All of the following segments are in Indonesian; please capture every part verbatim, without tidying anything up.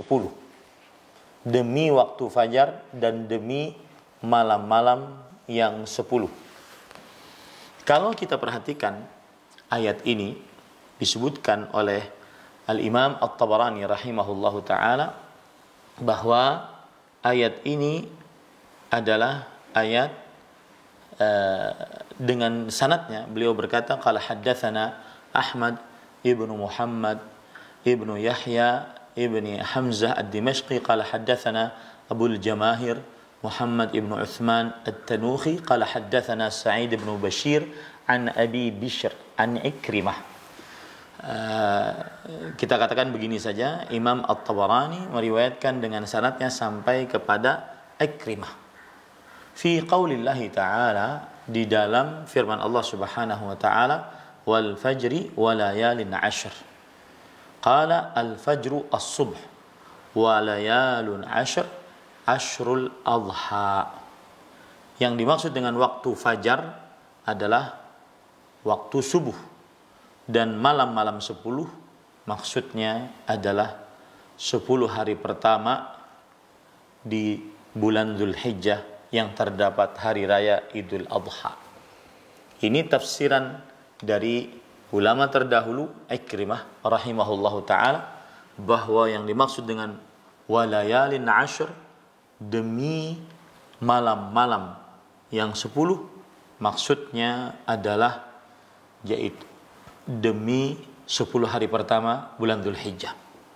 sepuluh. Demi waktu fajar dan demi malam-malam yang sepuluh. Kalau kita perhatikan ayat ini disebutkan oleh Al-Imam At-Tabarani rahimahullahu ta'ala bahwa ayat ini adalah ayat uh, dengan sanadnya. Beliau berkata, qala haddatsana Ahmad ibnu Muhammad ibnu Yahya ibni Hamzah ad-Dimashqi qala haddatsana Abul Jamahir Muhammad ibnu Uthman at-Tanuhi qala haddatsana Sa'id ibnu Bashir an Abi Bishr an Ikrimah. Uh, kita katakan begini saja, Imam At-Tabarani meriwayatkan dengan sanadnya sampai kepada Ikrimah. Fi qaulillahi ta'ala, di dalam firman Allah Subhanahu wa ta'ala, wal fajri wa layalin ashr. Qala al fajru as-subh wa layalun ashr ashrul adha. Yang dimaksud dengan waktu fajar adalah waktu subuh, dan malam-malam sepuluh maksudnya adalah sepuluh hari pertama di bulan Dzulhijjah yang terdapat hari raya Idul Adha. Ini tafsiran dari ulama terdahulu Ikrimah rahimahullahu ta'ala, bahwa yang dimaksud dengan walayalin ashr, demi malam-malam yang sepuluh, maksudnya adalah yaitu demi sepuluh hari pertama bulan Dzulhijjah.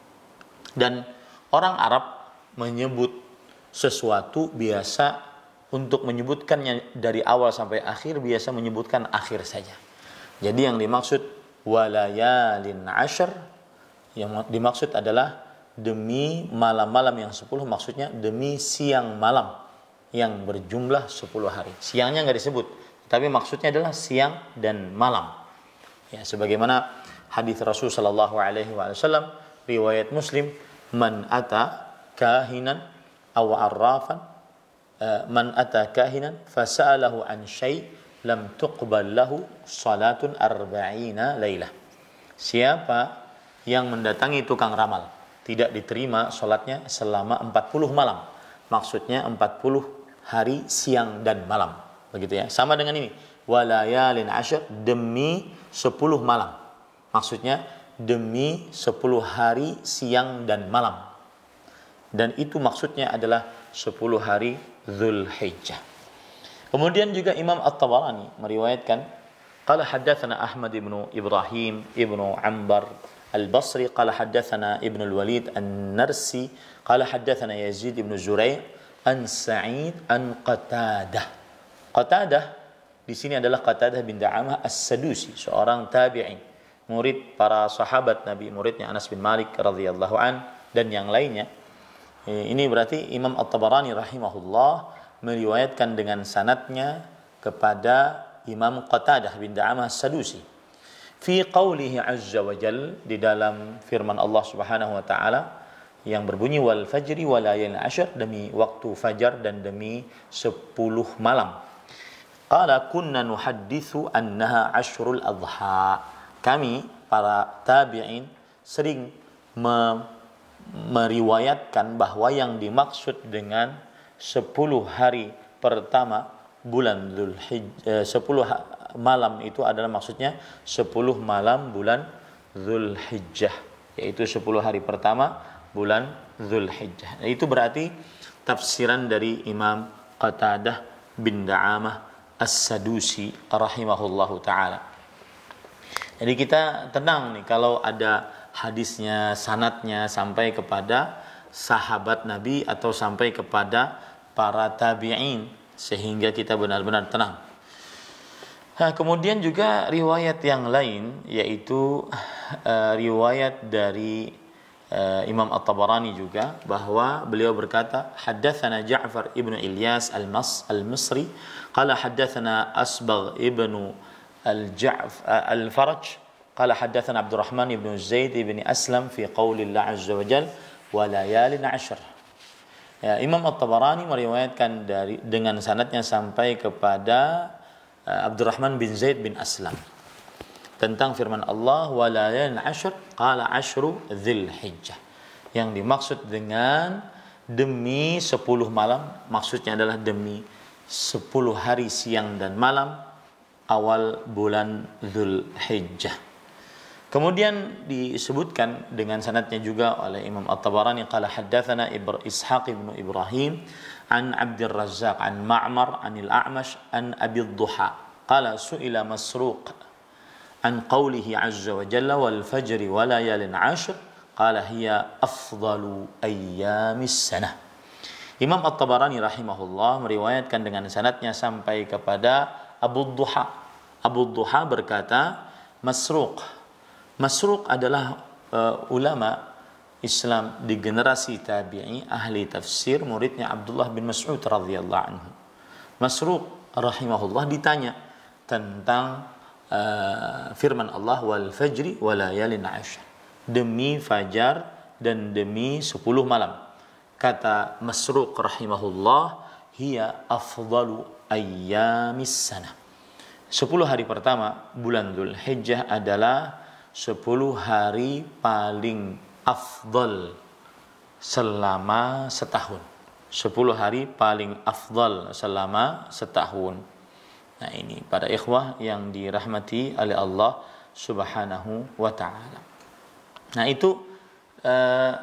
Dan orang Arab menyebut sesuatu biasa untuk menyebutkannya dari awal sampai akhir, biasa menyebutkan akhir saja. Jadi yang dimaksud walayalin ashr, yang dimaksud adalah demi malam-malam yang sepuluh, maksudnya demi siang malam yang berjumlah sepuluh hari. Siangnya nggak disebut, tapi maksudnya adalah siang dan malam. Ya, sebagaimana hadis Rasul sallallahu alaihi wasallam riwayat Muslim, man ata kahinan aw arrafan man ata kahinan fasa'alahu an syai' lam tuqbal lahu salatun arba'ina lailah. Siapa yang mendatangi tukang ramal, tidak diterima salatnya selama empat puluh malam. Maksudnya empat puluh hari siang dan malam. Begitu ya. Sama dengan ini, walayalin ashr, demi sepuluh malam. Maksudnya demi sepuluh hari siang dan malam. Dan itu maksudnya adalah sepuluh hari Dzulhijjah. Kemudian juga Imam At-Tabarani meriwayatkan, qala haddatsana Ahmad ibnu Ibrahim ibnu Ambar Al-Basri qala haddatsana Ibnu Al-Walid An-Narsi qala haddatsana Yazid ibnu Zurai' an Sa'id an Qatadah. Qatadah di sini adalah Qatadah bin Da'amah As-Sadusi, seorang tabi'in, murid para sahabat Nabi, muridnya Anas bin Malik radhiyallahu an dan yang lainnya. Ini berarti Imam At-Tabarani rahimahullah meriwayatkan dengan sanadnya kepada Imam Qatadah bin Da'amah As-Sadusi. Fi qawlihi azza wa jal, di dalam firman Allah Subhanahu wa taala yang berbunyi wal fajri wa layalin ashr, demi waktu fajar dan demi sepuluh malam. Qala kunna nuhadditsu annaha ashrul adha. Kami para tabi'in sering me- meriwayatkan bahwa yang dimaksud dengan sepuluh hari pertama bulan Dzulhijjah, sepuluh malam itu adalah maksudnya sepuluh malam bulan Dzulhijjah, yaitu sepuluh hari pertama bulan Dzulhijjah. Itu berarti tafsiran dari Imam Qatadah bin Da'amah As-Sadusi rahimahullahu ta'ala. Jadi kita tenang nih kalau ada hadisnya, sanadnya sampai kepada sahabat Nabi atau sampai kepada para tabi'in, sehingga kita benar-benar tenang. Nah, kemudian juga riwayat yang lain, yaitu uh, riwayat dari uh, Imam At-Tabarani juga, bahwa beliau berkata, haddatsana Ja'far ibnu Ilyas al-Mas al-Misri qala haddatsana Asbagh ibnu al-Ja'f al-Faraj qala haddatsana Abdurrahman ibnu Zaid ibni Aslam fi qaulillah azza wa jalla wa layalin ashr. Ya, Imam At-Tabarani meriwayatkan dari dengan sanadnya sampai kepada uh, Abdurrahman bin Zaid bin Aslam tentang firman Allah wa layalin ashr qala ashru Dzulhijjah. Yang dimaksud dengan demi sepuluh malam, maksudnya adalah demi sepuluh hari siang dan malam awal bulan Dzulhijjah. Kemudian disebutkan dengan sanadnya juga oleh Imam At-Tabarani qala haddatsana Ishaq ibn Ibrahim an Abdul Razzaq an Ma'mar anil A'mash an Abi Duha qala su'ila Masruq an qawlihi azza wa jalla wal fajri wa layalin 'ashr qala hiya afdalu ayyamis sanah. Imam At-Tabarani rahimahullah meriwayatkan dengan sanadnya sampai kepada Abu Duha. Abu Duha berkata, Masruq. Masruq adalah uh, ulama Islam di generasi tabi'i, ahli tafsir, muridnya Abdullah bin Mas'ud radhiyallahu anhu. Masruq rahimahullah ditanya tentang uh, firman Allah wal fajri wa layalin 'ashr. Demi fajar dan demi sepuluh malam. Kata Masruq rahimahullah, hiya afdalu ayyamis sanah. Sepuluh hari pertama bulan Dzulhijjah adalah sepuluh hari paling afdal selama setahun. Sepuluh hari paling afdal selama setahun. Nah ini para ikhwah yang dirahmati oleh Allah subhanahu wa ta'ala. Nah itu eh,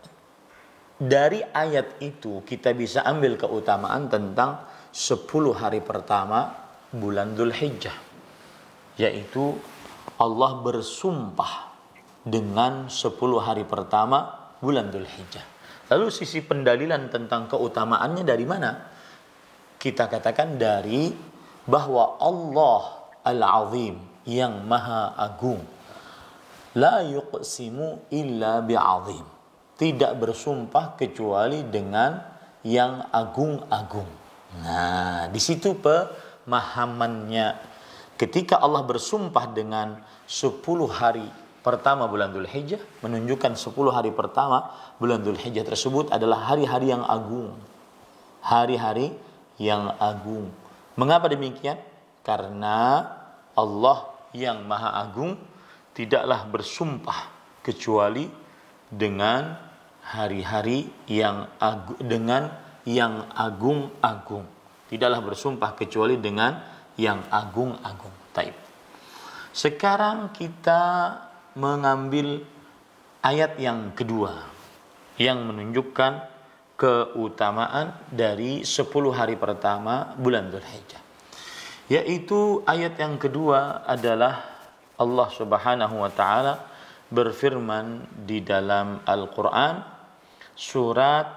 dari ayat itu kita bisa ambil keutamaan tentang sepuluh hari pertama bulan Dzulhijjah, yaitu Allah bersumpah dengan sepuluh hari pertama bulan Dzulhijjah. Lalu sisi pendalilan tentang keutamaannya dari mana? Kita katakan dari bahwa Allah Al-Azim yang Maha Agung, la yuqsimu illa bi'azim, tidak bersumpah kecuali dengan yang agung-agung. Nah, di situ pemahamannya. Ketika Allah bersumpah dengan sepuluh hari pertama bulan Dzulhijjah, menunjukkan sepuluh hari pertama bulan Dzulhijjah tersebut adalah hari-hari yang agung. Hari-hari yang agung. Mengapa demikian? Karena Allah yang Maha Agung tidaklah bersumpah kecuali dengan hari-hari yang agung, dengan yang agung-agung. Tidaklah bersumpah kecuali dengan yang agung-agung. Taib. Sekarang kita mengambil ayat yang kedua yang menunjukkan keutamaan dari sepuluh hari pertama bulan Dzulhijjah. Yaitu ayat yang kedua adalah Allah Subhanahu wa taala berfirman di dalam Al-Qur'an surat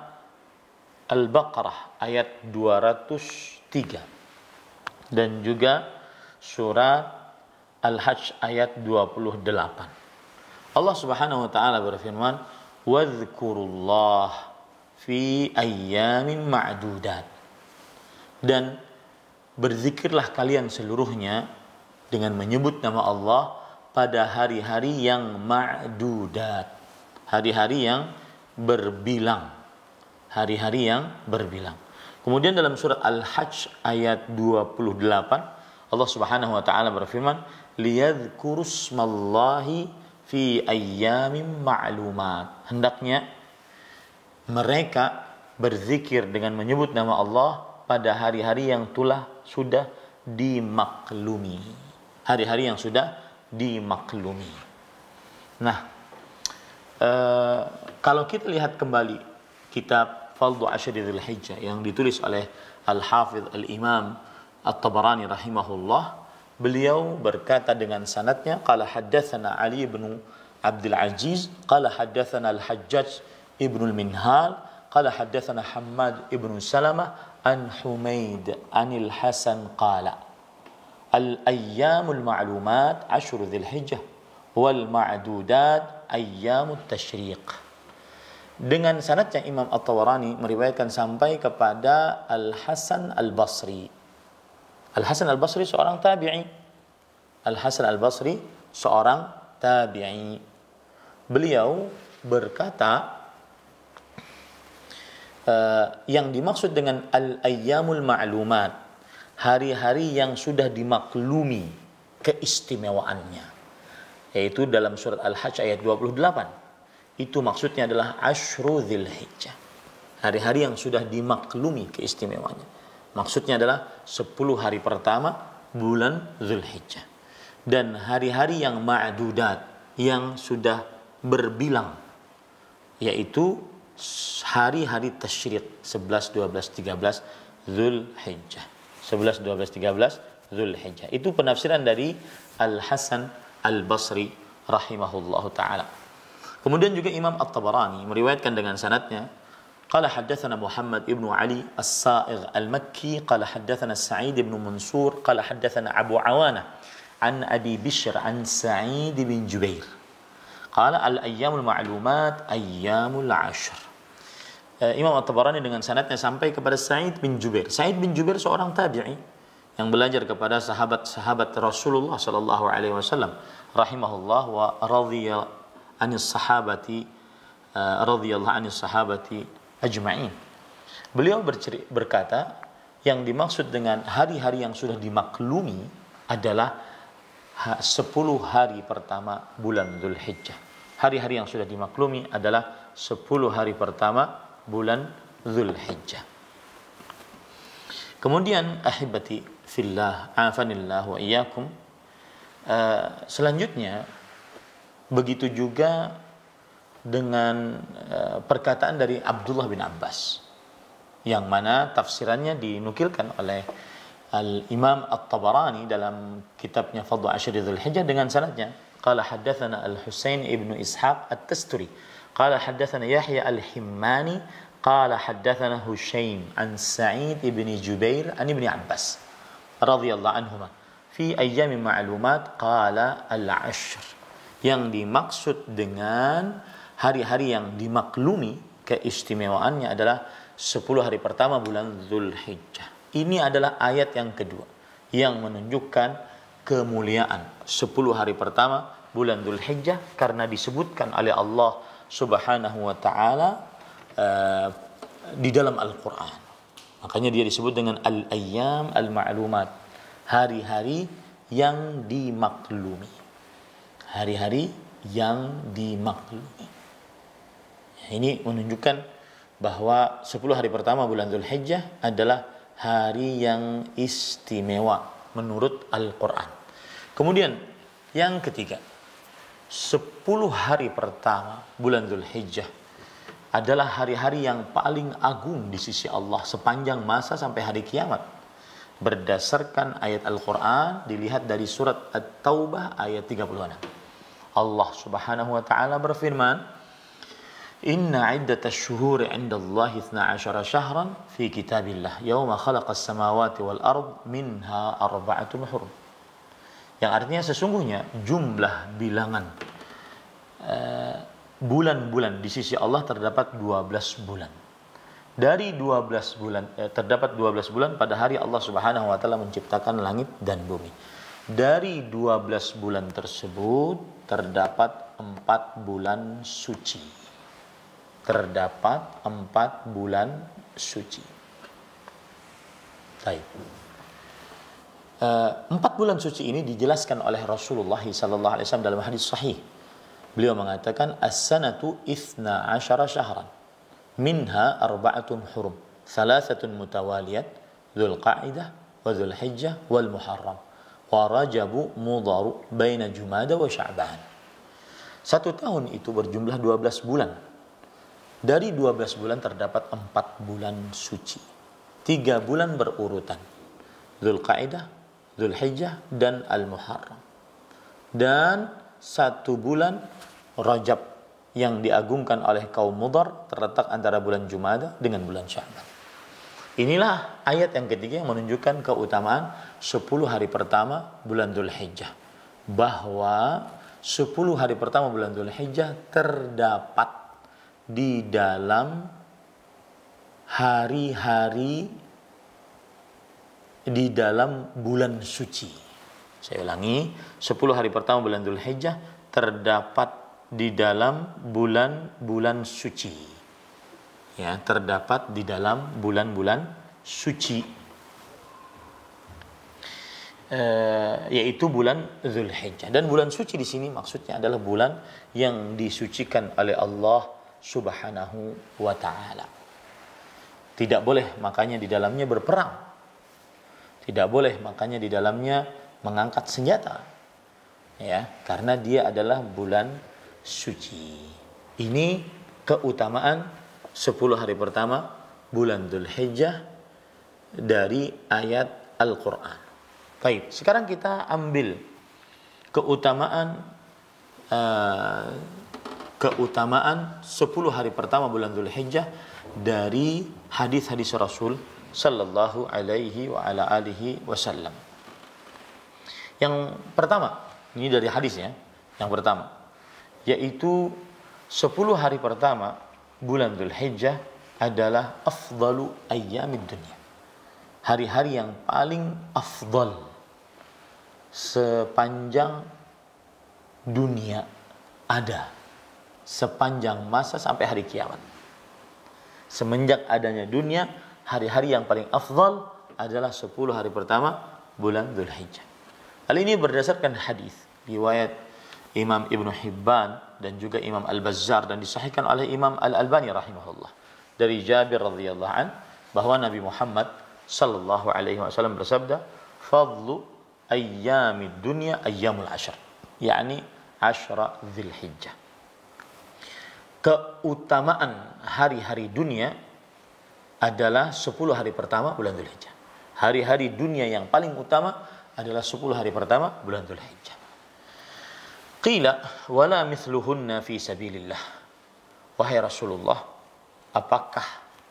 Al-Baqarah ayat dua ratus tiga. Dan juga surat Al-Hajj ayat dua puluh delapan. Allah Subhanahu wa taala berfirman, "Wadhkurullah fi ayyamin ma'dudat." Dan berzikirlah kalian seluruhnya dengan menyebut nama Allah pada hari-hari yang ma'dudat. Hari-hari yang berbilang. Hari-hari yang berbilang. Kemudian dalam surat Al-Hajj ayat dua puluh delapan Allah Subhanahu wa taala berfirman, "Liyadhkurusmallahi fi ayyamin ma'lumat." Hendaknya mereka berzikir dengan menyebut nama Allah pada hari-hari yang telah sudah dimaklumi. Hari-hari yang sudah dimaklumi. Nah, eh, kalau kita lihat kembali kitab Fardhu Ashri Dzulhijjah yang ditulis oleh Al-Hafidh Al-Imam At-Tabarani rahimahullah, beliau berkata dengan sanadnya, qala haddatsana Ali bin Abdul Aziz qala haddatsana Al-Hajjaj ibn Al-Minhal qala haddatsana Hammad ibn Salamah an Humaid anil Hasan qala al-ayyamul ma'lumat ashru Dzulhijjah wal ma'dudat ayyamut tashriq. Dengan sanadnya Imam At-Tabarani meriwayatkan sampai kepada Al-Hasan Al-Basri. Al-Hasan Al-Basri seorang tabi'i. Al-Hasan Al-Basri seorang tabi'i. Beliau berkata, uh, yang dimaksud dengan al-ayyamul ma'lumat, hari-hari yang sudah dimaklumi keistimewaannya, yaitu dalam surat Al-Hajj ayat dua puluh delapan. itu maksudnya adalah Ashru Dzulhijjah. Hari-hari yang sudah dimaklumi keistimewaannya. Maksudnya adalah sepuluh hari pertama bulan Dzulhijjah. Dan hari-hari yang ma'dudat, yang sudah berbilang, yaitu hari-hari tasyrik sebelas, dua belas, tiga belas Dzulhijjah. sebelas, dua belas, tiga belas Dzulhijjah. Itu penafsiran dari Al-Hasan Al-Basri rahimahullahu taala. Kemudian juga Imam At-Tabarani meriwayatkan dengan sanadnya, qala haddatsana Muhammad ibnu Ali As-Sa'igh Al-Makki qala haddatsana Sa'id ibn Mansur qala haddatsana Abu Awanah an Abi Bishr an Sa'id bin Jubair qala al-ayyamul ma'lumat ayyamul ashr. Imam At-Tabarani dengan sanadnya sampai kepada Sa'id bin Jubair. Sa'id bin Jubair seorang tabi'i yang belajar kepada sahabat-sahabat Rasulullah sallallahu alaihi wasallam rahimahullah wa radhiya anis sahabati uh, radhiyallahu anis sahabati ajma'in. Beliau berkata, yang dimaksud dengan hari-hari yang sudah dimaklumi adalah sepuluh hari pertama bulan Dzulhijjah. Hari-hari yang sudah dimaklumi adalah sepuluh hari pertama bulan Dzulhijjah. Kemudian ahibati fillah, afanillah wa iyyakum. Uh, selanjutnya begitu juga dengan uh, perkataan dari Abdullah bin Abbas, yang mana tafsirannya dinukilkan oleh Al-Imam At-Tabarani dalam kitabnya Fadl Ashri Dzulhijjah dengan sanadnya. Qala haddatsana Al-Husain ibnu Ishaq At-Tasturi qala haddatsana Yahya Al-Himmani qala haddatsana Hushaym an Sa'id ibn Jubair an Ibn Abbas radhiyallahu anhuma fi ayyamin ma'lumat qala al-ashr. Yang dimaksud dengan hari-hari yang dimaklumi keistimewaannya adalah sepuluh hari pertama bulan Dzulhijjah. Ini adalah ayat yang kedua yang menunjukkan kemuliaan sepuluh hari pertama bulan Dzulhijjah, karena disebutkan oleh Allah Subhanahu wa taala uh, di dalam Al-Qur'an. Makanya dia disebut dengan al-ayyam al-ma'lumat, hari-hari yang dimaklumi. Hari-hari yang dimaklumi. Ini menunjukkan bahwa sepuluh hari pertama bulan Dzulhijjah adalah hari yang istimewa menurut Al-Quran. Kemudian yang ketiga, sepuluh hari pertama bulan Dzulhijjah adalah hari-hari yang paling agung di sisi Allah sepanjang masa sampai hari kiamat. Berdasarkan ayat Al-Quran dilihat dari surat At-Taubah ayat tiga puluh enam. Allah Subhanahu wa taala berfirman, Inna iddatash syuhuri 'indallahi itsna asyara syahran fi kitabillah yauma khalaqas samawati wal ard minha arba'atun hurum. Yang artinya sesungguhnya jumlah bilangan uh, bulan-bulan di sisi Allah terdapat dua belas bulan. Dari dua belas bulan eh, terdapat dua belas bulan pada hari Allah Subhanahu wa taala menciptakan langit dan bumi. Dari dua belas bulan tersebut terdapat empat bulan suci. Terdapat empat bulan suci. Baik. Empat bulan suci ini dijelaskan oleh Rasulullah sallallahu alaihi wasallam dalam hadis sahih. Beliau mengatakan as-sanatu itsna asyara syahran minha arba'atun hurum thalathatun mutawaliyat Dzulqa'dah wa Dzulhijjah wal Muharram wa Rajabu Mudharu baina Jumada wa Sya'ban. Satu tahun itu berjumlah dua belas bulan. Dari dua belas bulan terdapat empat bulan suci. Tiga bulan berurutan. Dzulqa'dah, Dzulhijjah, dan Al-Muharram. Dan satu bulan Rajab yang diagungkan oleh kaum Mudhar terletak antara bulan Jumada dengan bulan Sya'ban. Inilah ayat yang ketiga yang menunjukkan keutamaan sepuluh hari pertama bulan Dzulhijjah. Bahwa sepuluh hari pertama bulan Dzulhijjah terdapat di dalam hari-hari di dalam bulan suci. Saya ulangi, sepuluh hari pertama bulan Dzulhijjah terdapat di dalam bulan-bulan suci. Ya, terdapat di dalam bulan-bulan suci. Uh, yaitu bulan Dzulhijjah. Dan bulan suci di sini maksudnya adalah bulan yang disucikan oleh Allah Subhanahu wa taala. Tidak boleh makanya di dalamnya berperang. Tidak boleh makanya di dalamnya mengangkat senjata. Ya, karena dia adalah bulan suci. Ini keutamaan sepuluh hari pertama bulan Dzulhijjah dari ayat Al-Qur'an. Baik, sekarang kita ambil keutamaan uh, keutamaan sepuluh hari pertama bulan Dzulhijjah dari hadis-hadis Rasul sallallahu alaihi wa ala alihi wasallam. Yang pertama, ini dari hadisnya, yang pertama yaitu sepuluh hari pertama bulan Dzulhijjah adalah afdalu ayyamid dunya. Hari-hari yang paling afdal sepanjang dunia ada, sepanjang masa sampai hari kiamat. Semenjak adanya dunia, hari-hari yang paling afdal adalah sepuluh hari pertama bulan Dzulhijjah. Hal ini berdasarkan hadis riwayat Imam Ibnu Hibban dan juga Imam Al-Bazzar dan disahihkan oleh Imam Al-Albani rahimahullah dari Jabir radhiyallahu an bahwa Nabi Muhammad sallallahu alaihi wasallam bersabda, "Fadlu ayyamid dunya ayyamul ashr," yakni asyra Dzulhijjah. Keutamaan hari-hari dunia adalah sepuluh hari pertama bulan Dzulhijjah. Hari-hari dunia yang paling utama adalah sepuluh hari pertama bulan Dzulhijjah. Qila wala mithluhunna fi sabilillah. Wahai Rasulullah, apakah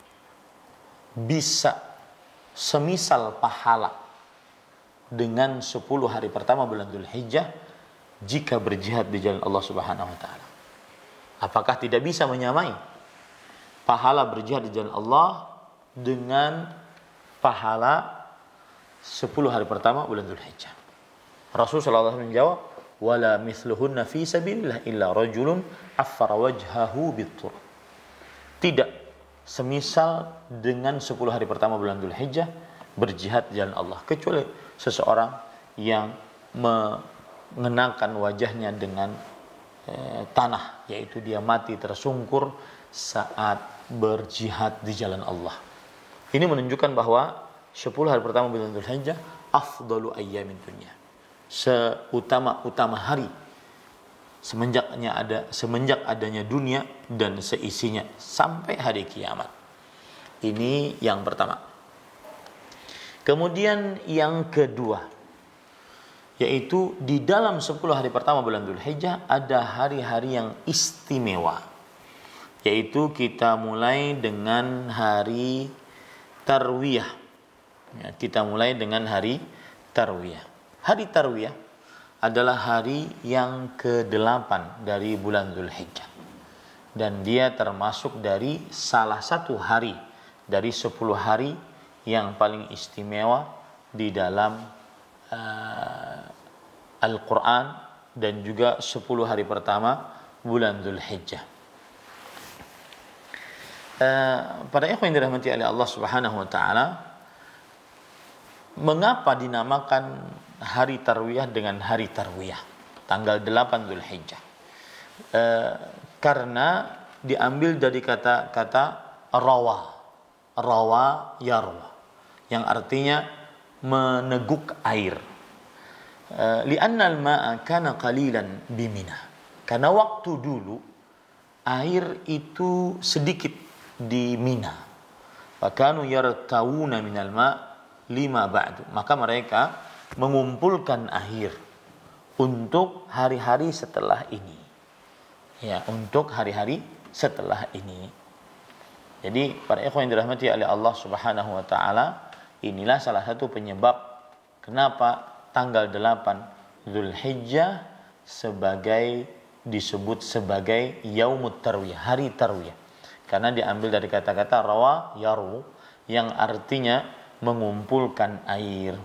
bisa semisal pahala dengan sepuluh hari pertama bulan Dzulhijjah jika berjihad di jalan Allah Subhanahu wa taala? Apakah tidak bisa menyamai pahala berjihad di jalan Allah dengan pahala sepuluh hari pertama bulan Dzulhijjah? Rasul sallallahu alaihi wasallam menjawab, "Wala mithluhunna fi sabilillah illa rajulun affara wajhahu bit-tur." Tidak semisal dengan sepuluh hari pertama bulan Dzulhijjah berjihad di jalan Allah kecuali seseorang yang mengenangkan wajahnya dengan e, tanah, yaitu dia mati tersungkur saat berjihad di jalan Allah. Ini menunjukkan bahwa sepuluh hari pertama bulan Dzulhijjah afdalu ayyamin dunya, seutama-utama hari semenjaknya ada semenjak adanya dunia dan seisinya sampai hari kiamat. Ini yang pertama. Kemudian yang kedua, yaitu di dalam sepuluh hari pertama bulan Dzulhijjah ada hari-hari yang istimewa. Yaitu kita mulai dengan hari Tarwiyah. Ya, kita mulai dengan hari Tarwiyah. Hari Tarwiyah adalah hari yang kedelapan dari bulan Dzulhijjah. Dan dia termasuk dari salah satu hari dari sepuluh hari yang paling istimewa di dalam uh, Al-Quran dan juga sepuluh hari pertama bulan Dzulhijjah. Uh, para ikhwan yang dirahmati oleh Allah Subhanahu wa taala, mengapa dinamakan hari Tarwiyah dengan hari Tarwiyah tanggal delapan Dzulhijjah? Uh, karena diambil dari kata-kata rawa, rawa yarwa, yang artinya meneguk air. Li'anna al-ma'a kana qalilan bimina. Karena waktu dulu air itu sedikit di Mina. Wa kanu yartawuna minal ma' lima ba'du. Maka mereka mengumpulkan air untuk hari-hari setelah ini. Ya, untuk hari-hari setelah ini. Jadi para ikhwan yang dirahmati oleh Allah Subhanahu wa taala, inilah salah satu penyebab kenapa tanggal delapan Dzulhijjah sebagai disebut sebagai Yaumut Tarwiyah, hari Tarwiyah. Karena diambil dari kata-kata rawa yarwu yang artinya mengumpulkan air.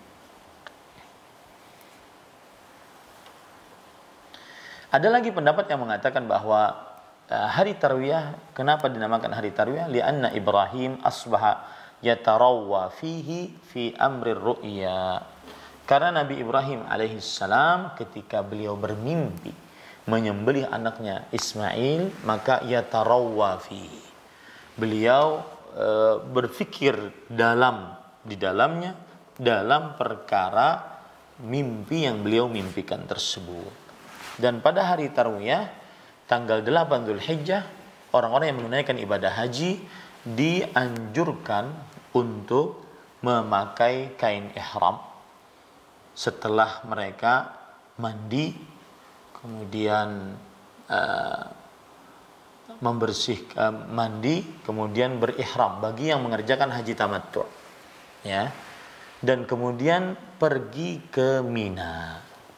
Ada lagi pendapat yang mengatakan bahwa hari Tarwiyah, kenapa dinamakan hari Tarwiyah? Li'anna Ibrahim asbaha yatarawwa fihi fi amri ru'ya. Karena Nabi Ibrahim alaihissalam ketika beliau bermimpi menyembelih anaknya Ismail, maka ia tarawwafi. Beliau e, berpikir dalam di dalamnya dalam perkara mimpi yang beliau mimpikan tersebut. Dan pada hari Tarwiyah tanggal delapan Dzulhijjah, orang-orang yang menunaikan ibadah haji dianjurkan untuk memakai kain ihram setelah mereka mandi, kemudian uh, membersih uh, mandi, kemudian berihram bagi yang mengerjakan haji tamattu, ya, dan kemudian pergi ke Mina,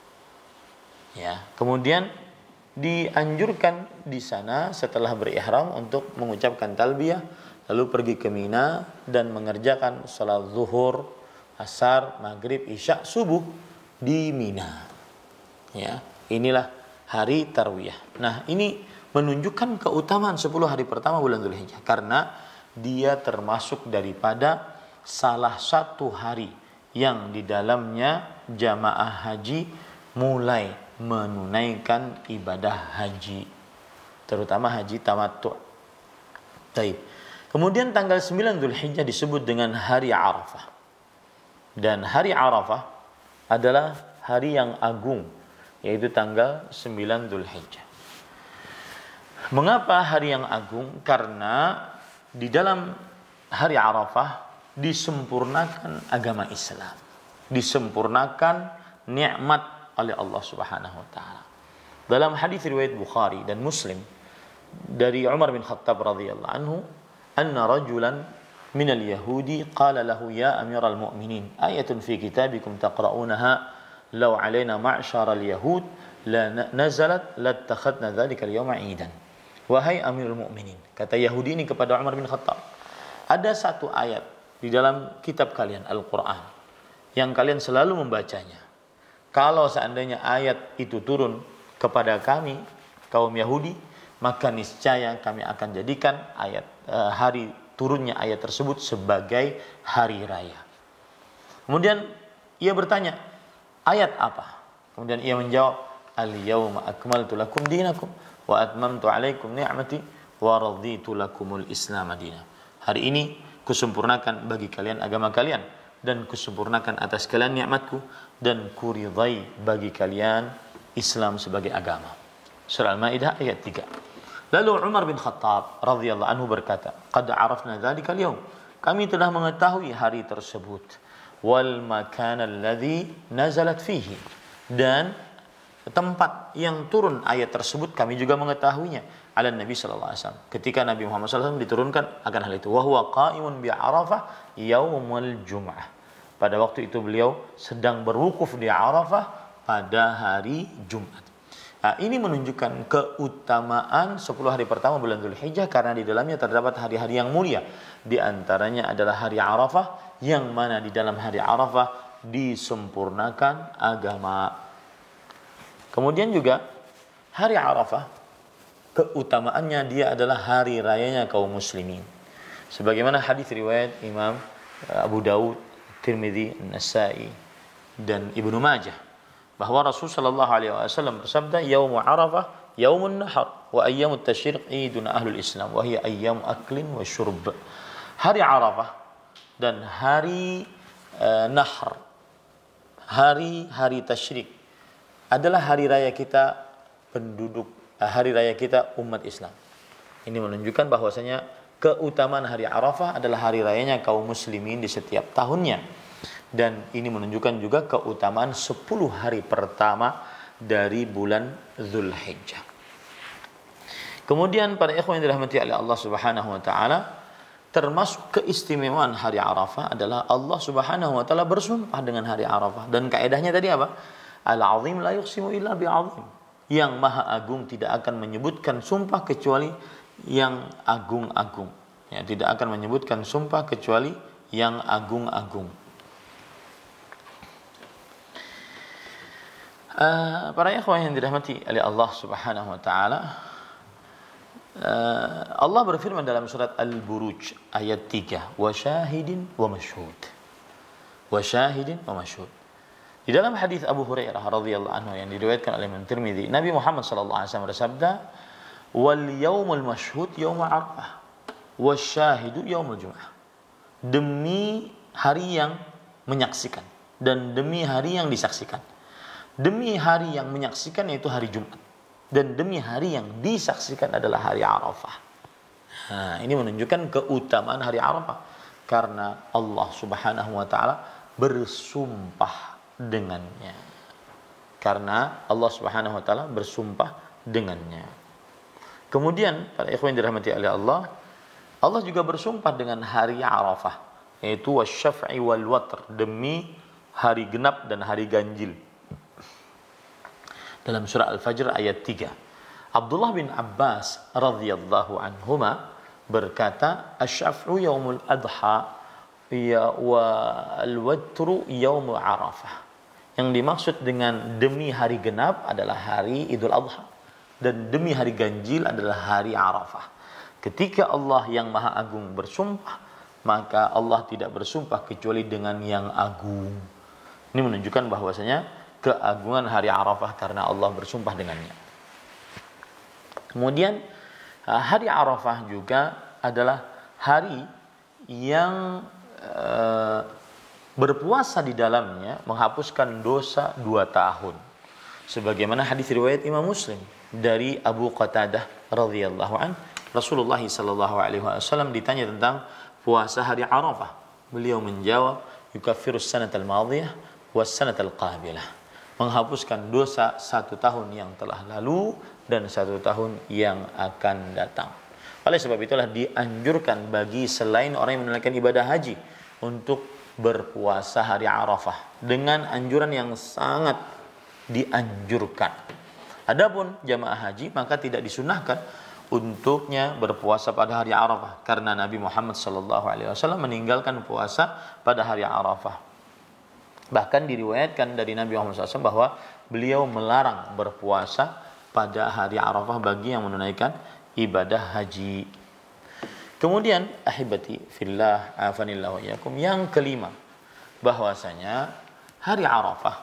ya, kemudian dianjurkan di sana setelah berihram untuk mengucapkan talbiyah, lalu pergi ke Mina dan mengerjakan salat zuhur, asar, maghrib, isya, subuh di Mina. Ya, inilah hari Tarwiyah. Nah, ini menunjukkan keutamaan sepuluh hari pertama bulan Dzulhijjah karena dia termasuk daripada salah satu hari yang di dalamnya jamaah haji mulai menunaikan ibadah haji, terutama haji tamattu. Baik. Kemudian tanggal sembilan Dzulhijjah disebut dengan hari Arafah. Dan hari Arafah adalah hari yang agung, yaitu tanggal sembilan Dzulhijjah. Mengapa hari yang agung? Karena di dalam hari Arafah disempurnakan agama Islam, disempurnakan nikmat oleh Allah Subhanahu wa taala. Dalam hadis riwayat Bukhari dan Muslim dari Umar bin Khattab radhiyallahu anhu, anna rajulan من اليهود قال له يا أمير المؤمنين آية في كتابكم تقرؤونها لو علينا معشر اليهود لنزلت لاتخذنا ذلك اليوم عيدا. Wahai Amirul Mukminin, kata Yahudi ini kepada Umar bin Khattab, ada satu ayat di dalam kitab kalian Al-Quran yang kalian selalu membacanya. Kalau seandainya ayat itu turun kepada kami kaum Yahudi, maka niscaya kami akan jadikan ayat uh, hari turunnya ayat tersebut sebagai hari raya. Kemudian ia bertanya, ayat apa? Kemudian ia menjawab, al-yawma akmaltu lakum dinakum wa atmamtu alaikum ni'mati wa raditu lakumul islam madina. Hari ini kusempurnakan bagi kalian agama kalian dan kusempurnakan atas kalian nikmatku dan kuridai bagi kalian Islam sebagai agama. Surah Al-Maidah ayat tiga. Lalu Umar bin Khattab radhiyallahu anhu berkata, "Qad arafna dzalika al-yawm." Kami telah mengetahui hari tersebut. Wal makan alladhi nazalat fihi. Dan tempat yang turun ayat tersebut kami juga mengetahuinya. Ala Nabi sallallahu alaihi wasallam. Ketika Nabi Muhammad sallallahu alaihi wasallam diturunkan akan hal itu. Wa huwa qa'imun bi Arafah yaumul Jum'ah. Pada waktu itu beliau sedang berwukuf di Arafah pada hari Jumat. Nah, ini menunjukkan keutamaan sepuluh hari pertama bulan Dzulhijjah karena di dalamnya terdapat hari-hari yang mulia. Di antaranya adalah hari Arafah, yang mana di dalam hari Arafah disempurnakan agama. Kemudian juga hari Arafah, keutamaannya dia adalah hari rayanya kaum muslimin. Sebagaimana hadis riwayat Imam Abu Daud, Tirmidzi, An-Nasa'i dan Ibnu Majah, bahwa Rasulullah sallallahu alaihi wasallam bersabda, "Yaumul Arafah yaumun nahar wa ayyamut tasyriq iduna ahlul Islam wa hiya ayyamu aklin wa syurb." Hari Arafah dan hari uh, Nahr, hari-hari tasyrik adalah hari raya kita penduduk, uh, hari raya kita umat Islam. Ini menunjukkan bahwasanya keutamaan hari Arafah adalah hari rayanya kaum muslimin di setiap tahunnya. Dan ini menunjukkan juga keutamaan sepuluh hari pertama dari bulan Dzulhijjah. Kemudian para ikhwan yang dirahmati oleh Allah Subhanahu wa taala, termasuk keistimewaan hari Arafah adalah Allah Subhanahu wa taala bersumpah dengan hari Arafah. Dan kaidahnya tadi apa? Al-azim la yuqsimu illa bi'azim. Yang maha agung tidak akan menyebutkan sumpah kecuali yang agung-agung. Ya, tidak akan menyebutkan sumpah kecuali yang agung-agung. Uh, para ikhwan yang dirahmati oleh Allah Subhanahu wa taala, uh, Allah berfirman dalam surat Al-Buruj ayat tiga, "Wa syahidin wa masyhud." Wa syahidin wa masyhud. Di dalam hadis Abu Hurairah radhiyallahu anhu yang diriwayatkan oleh Imam Tirmidzi, Nabi Muhammad sallallahu alaihi wasallam bersabda, "Wal yaumul mashhud yaum Arafah, wasyahidu yaumul Jum'ah." Demi hari yang menyaksikan dan demi hari yang disaksikan. Demi hari yang menyaksikan yaitu hari Jumat, dan demi hari yang disaksikan adalah hari Arafah. Nah, ini menunjukkan keutamaan hari Arafah karena Allah Subhanahu wa taala bersumpah dengannya. Karena Allah Subhanahu wa taala bersumpah dengannya. Kemudian para ikhwan yang dirahmati oleh Allah, Allah juga bersumpah dengan hari Arafah, yaitu wasyaf'i wal watr, demi hari genap dan hari ganjil. Dalam surah Al-Fajr ayat tiga. Abdullah bin Abbas radhiyallahu anhuma berkata, "Asy-syaf'u yaumul adha ya wa al-watru yaumul Arafah." Yang dimaksud dengan demi hari genap adalah hari Idul Adha, dan demi hari ganjil adalah hari Arafah. Ketika Allah yang Maha Agung bersumpah, maka Allah tidak bersumpah kecuali dengan yang agung. Ini menunjukkan bahwasanya keagungan hari Arafah karena Allah bersumpah dengannya. Kemudian hari Arafah juga adalah hari yang e, berpuasa di dalamnya menghapuskan dosa dua tahun. Sebagaimana hadis riwayat Imam Muslim dari Abu Qatadah radhiyallahu an, Rasulullah sallallahu alaihi wasallam ditanya tentang puasa hari Arafah. Beliau menjawab, "Yukaffirus sanatal madhiyah was sanatal qabilah." Menghapuskan dosa satu tahun yang telah lalu dan satu tahun yang akan datang. Oleh sebab itulah dianjurkan bagi selain orang yang menunaikan ibadah haji untuk berpuasa hari Arafah dengan anjuran yang sangat dianjurkan. Adapun jamaah haji maka tidak disunahkan untuknya berpuasa pada hari Arafah karena Nabi Muhammad sallallahu alaihi wasallam meninggalkan puasa pada hari Arafah. Bahkan diriwayatkan dari Nabi Muhammad shallallahu alaihi wasallam bahwa beliau melarang berpuasa pada hari Arafah bagi yang menunaikan ibadah haji. Kemudian ahibati fillah afanillahu wa iyyakum, yang kelima bahwasanya hari Arafah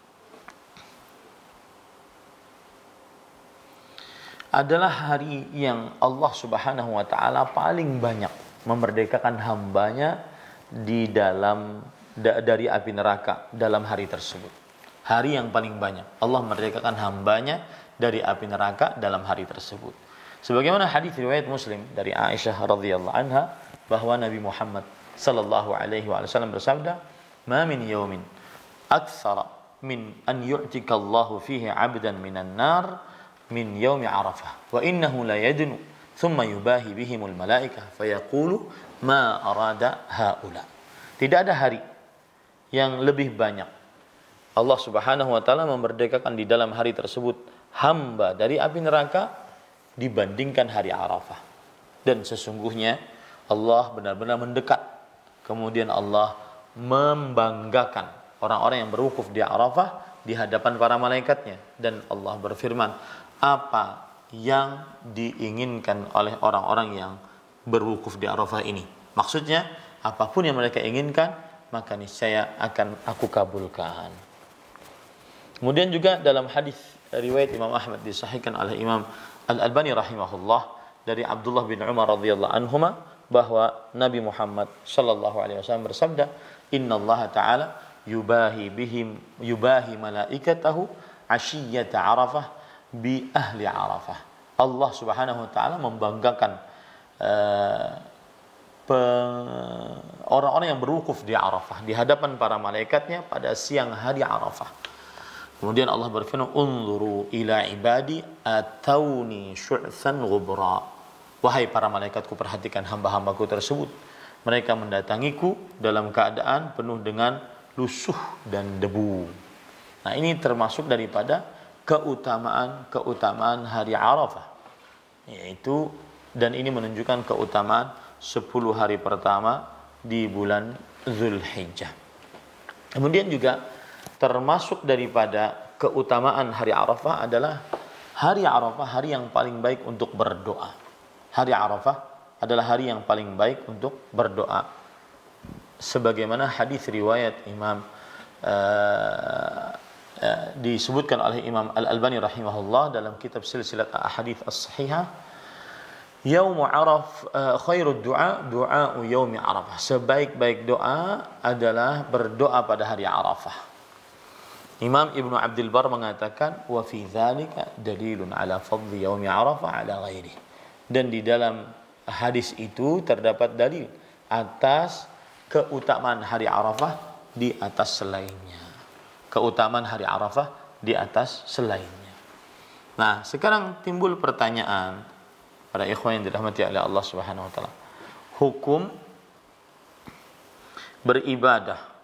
adalah hari yang Allah Subhanahu wa taala paling banyak memerdekakan hambanya di dalam dari api neraka dalam hari tersebut. Hari yang paling banyak Allah memerdekakan hambanya dari api neraka dalam hari tersebut. Sebagaimana hadis riwayat Muslim dari Aisyah radhiyallahu anha bahwa Nabi Muhammad sallallahu alaihi wasallam bersabda, "Ma min yaumin aktsara min an yu'tika Allahu fihi 'abdan minan nar min yaumi Arafah wa innahu la yadnu thumma yubahi bihimul malaikah fayaqulu ma arada haula." Tidak ada hari yang lebih banyak Allah Subhanahu wa taala memerdekakan di dalam hari tersebut hamba dari api neraka dibandingkan hari Arafah. Dan sesungguhnya Allah benar-benar mendekat. Kemudian Allah membanggakan orang-orang yang berwukuf di Arafah di hadapan para malaikatnya, dan Allah berfirman, apa yang diinginkan oleh orang-orang yang berwukuf di Arafah ini. Maksudnya apapun yang mereka inginkan maka niscaya akan aku kabulkan. Kemudian juga dalam hadis riwayat Imam Ahmad disahihkan oleh Imam Al-Albani rahimahullah dari Abdullah bin Umar radhiyallahu anhuma bahwa Nabi Muhammad sallallahu alaihi wasallam bersabda, "Innallaha ta'ala yubahi bihim yubahi malaikatahu 'ashiyyata Arafah bi ahli Arafah." Allah Subhanahu wa taala membanggakan uh, orang-orang yang berwukuf di Arafah di hadapan para malaikatnya pada siang hari Arafah. Kemudian Allah berfirman, "Unzuru ila ibadi atawni syu'than ghubra." Wahai para malaikatku, perhatikan hamba-hambaku tersebut. Mereka mendatangiku dalam keadaan penuh dengan lusuh dan debu. Nah, ini termasuk daripada keutamaan-keutamaan hari Arafah. Yaitu, dan ini menunjukkan keutamaan sepuluh hari pertama di bulan Zulhijjah. Kemudian juga termasuk daripada keutamaan hari Arafah adalah hari Arafah hari yang paling baik untuk berdoa. Hari Arafah adalah hari yang paling baik untuk berdoa. Sebagaimana hadis riwayat Imam uh, uh, disebutkan oleh Imam Al-Albani rahimahullah dalam kitab Silsilat Ahadits As-Sahihah, Yaumu Araf uh, khairud du'a du'a yaumi Arafah. Sebaik-baik doa adalah berdoa pada hari Arafah. Imam Ibnu Abdul Bar mengatakan wa fi dzalika dalilun ala fadli yaumi Arafah ala ghairihi. Dan di dalam hadis itu terdapat dalil atas keutamaan hari Arafah di atas selainnya. Keutamaan hari Arafah di atas selainnya. Nah, sekarang timbul pertanyaan para ikhwan yang dirahmati oleh Allah Subhanahu wa taala. Hukum beribadah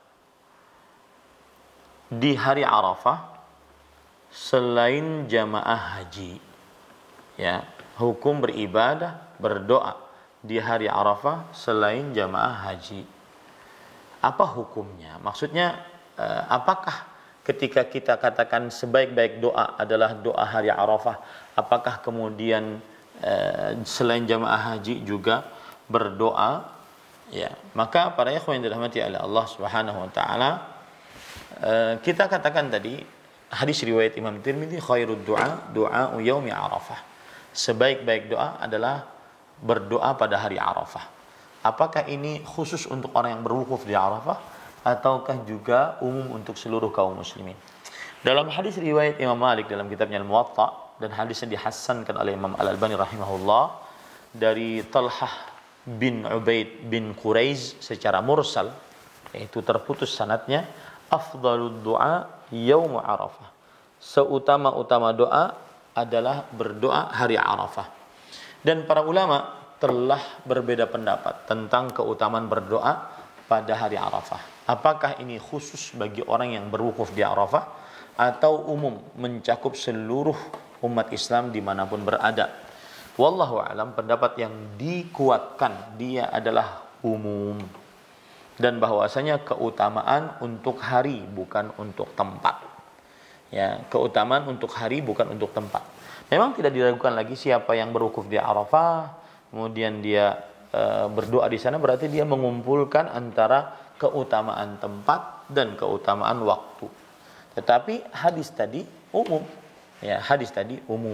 di hari Arafah selain jamaah haji. Ya, hukum beribadah, berdoa di hari Arafah selain jamaah haji. Apa hukumnya? Maksudnya eh, apakah ketika kita katakan sebaik-baik doa adalah doa hari Arafah, apakah kemudian eh, selain jamaah haji juga berdoa? Ya, maka para ikhwan yang dirahmati oleh Allah Subhanahu wa taala, Uh, kita katakan tadi hadis riwayat Imam Tirmidzi, khairud du'a du'a yaumi Arafah. Sebaik-baik doa adalah berdoa pada hari Arafah. Apakah ini khusus untuk orang yang berwukuf di Arafah ataukah juga umum untuk seluruh kaum muslimin? Dalam hadis riwayat Imam Malik dalam kitabnya Al-Muwatta, dan hadisnya dihasankan oleh Imam Al-Albani rahimahullah dari Talhah bin Ubaid bin Quraiz secara mursal, yaitu terputus sanadnya, afdalud du'a yaum Arafah. Seutama-utama doa adalah berdoa hari Arafah. Dan para ulama telah berbeda pendapat tentang keutamaan berdoa pada hari Arafah. Apakah ini khusus bagi orang yang berwukuf di Arafah atau umum mencakup seluruh umat Islam dimanapun berada? Wallahu a'lam, pendapat yang dikuatkan dia adalah umum, dan bahwasanya keutamaan untuk hari bukan untuk tempat. Ya, keutamaan untuk hari bukan untuk tempat. Memang tidak diragukan lagi siapa yang berwukuf di Arafah, kemudian dia e, berdoa di sana, berarti dia mengumpulkan antara keutamaan tempat dan keutamaan waktu. Tetapi hadis tadi umum. Ya, hadis tadi umum.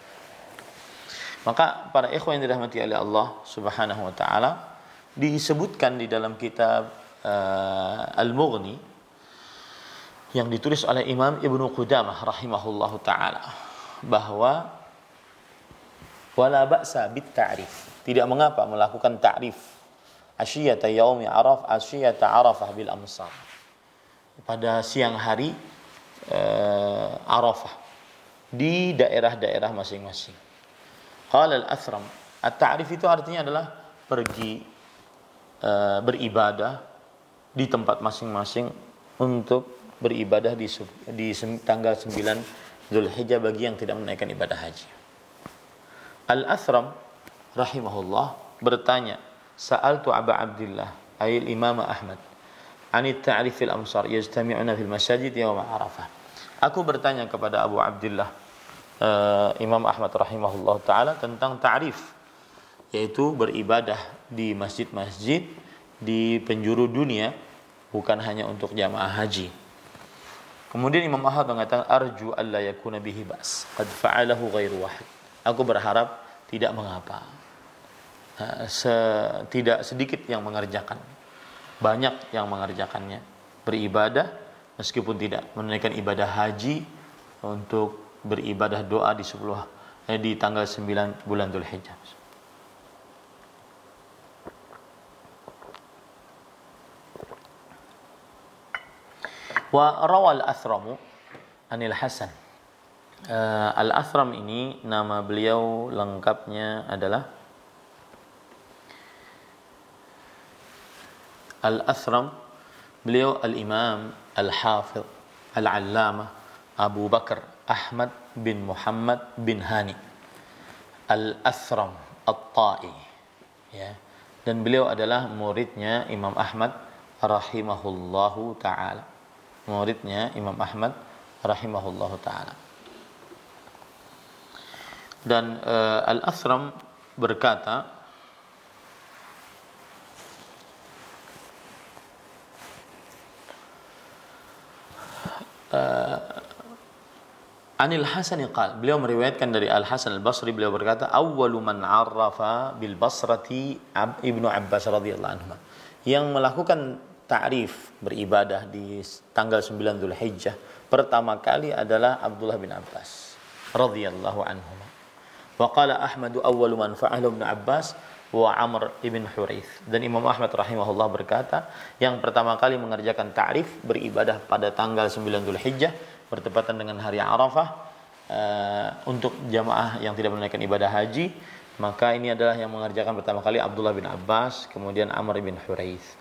Maka para ikhwan yang dirahmati oleh Allah Subhanahu wa taala, disebutkan di dalam kitab uh, Al-Mughni yang ditulis oleh Imam Ibnu Qudamah rahimahullahu taala bahwa wala ba'sa bit ta'rif, tidak mengapa melakukan ta'rif asyiyata yaumi araf asyiyata arafah bil amsar, pada siang hari uh, Arafah di daerah-daerah masing-masing. Qala al-Athram, at-ta'rif itu artinya adalah pergi Uh, beribadah di tempat masing-masing untuk beribadah di, di tanggal sembilan Dzulhijjah bagi yang tidak menaikkan ibadah haji. Al-Athram rahimahullah bertanya, Sa'altu Aba Abdillah ayil Imam Ahmad anit ta'rif fil amsar yajtami'una fil masajid yawm Arafah. Aku bertanya kepada Abu Abdillah uh, Imam Ahmad rahimahullah taala tentang ta'rif, yaitu beribadah di masjid-masjid di penjuru dunia, bukan hanya untuk jamaah haji. Kemudian Imam Ahmad mengatakan, arju alla yakuna bihi ba's qad fa'alahu ghairu wahid. Aku berharap tidak mengapa, Se- tidak sedikit yang mengerjakan, banyak yang mengerjakannya, beribadah meskipun tidak menunaikan ibadah haji untuk beribadah doa di sepuluh eh, di tanggal sembilan bulan Dzulhijjah. Wa rawal Athramu anil Hasan. Uh, Al-Athram ini nama beliau lengkapnya adalah Al-Athram, beliau Al-Imam Al-Hafidh Al-Allamah Abu Bakar Ahmad bin Muhammad bin Hani Al-Athram At-Ta'i, ya. Dan beliau adalah muridnya Imam Ahmad rahimahullahu ta'ala. Muridnya Imam Ahmad rahimahullahu ta'ala. Dan uh, Al-Athram berkata, uh, Anil Hasan qal, beliau meriwayatkan dari Al Hasan Al Basri, beliau berkata, awwalu man 'arrafa bil Basrati Ibnu Abbas radhiyallahu anhu. Yang melakukan ta'rif beribadah di tanggal sembilan Dzulhijjah pertama kali adalah Abdullah bin Abbas radhiyallahu anhu. Wa qala Ahmad awwalu man fa'ala Ibnu Abbas wa Amr ibn Hurayth. Dan Imam Ahmad rahimahullah berkata, yang pertama kali mengerjakan ta'rif beribadah pada tanggal sembilan Dzulhijjah bertepatan dengan hari Arafah uh, untuk jamaah yang tidak menunaikan ibadah haji, maka ini adalah yang mengerjakan pertama kali Abdullah bin Abbas, kemudian Amr bin Hurayth.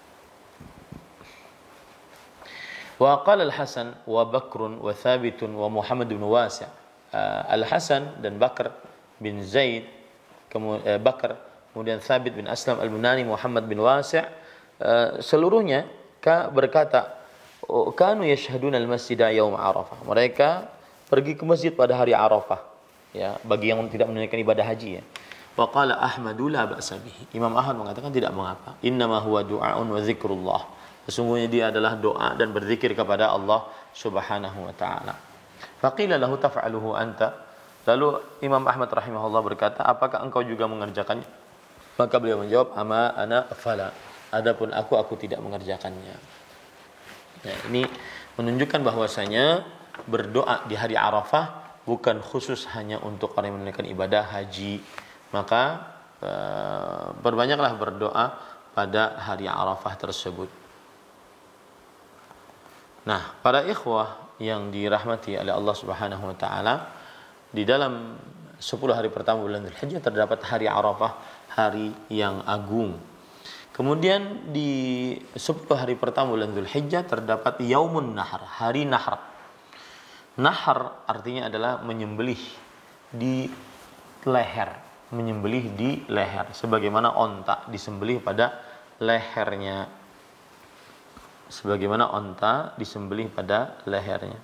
Wa qala Al-Hasan wa Bakrun wa Thabitun wa Muhammad bin Wasi'. Uh, Al-Hasan dan Bakr bin Zaid, kemudian uh, Bakr, kemudian Thabit bin Aslam Al-Bunani, Muhammad bin Wasi', uh, seluruhnya berkata, kanu yashhaduna al-masjida yaum Arafah. Mereka pergi ke masjid pada hari Arafah. Ya, bagi yang tidak menunaikan ibadah haji ya. Wa qala Ahmadu la ba'sa bihi. Imam Ahmad mengatakan tidak mengapa. Innama huwa du'aun wa dzikrullah. Sesungguhnya dia adalah doa dan berzikir kepada Allah Subhanahu wa taala. Faqila lahu taf'aluhu anta. Lalu Imam Ahmad rahimahullah berkata, apakah engkau juga mengerjakannya? Maka beliau menjawab, ama ana fala. Adapun aku aku tidak mengerjakannya. Nah, ini menunjukkan bahwasanya berdoa di hari Arafah bukan khusus hanya untuk orang yang menunaikan ibadah haji. Maka e, berbanyaklah berdoa pada hari Arafah tersebut. Nah, para ikhwah yang dirahmati oleh Allah Subhanahu wa taala, di dalam sepuluh hari pertama bulan Dzulhijjah terdapat hari Arafah, hari yang agung. Kemudian di sepuluh hari pertama bulan Dzulhijjah terdapat Yaumun Nahar, hari Nahar. Nahar artinya adalah menyembelih di leher, menyembelih di leher, sebagaimana onta disembelih pada lehernya. Sebagaimana onta disembelih pada lehernya.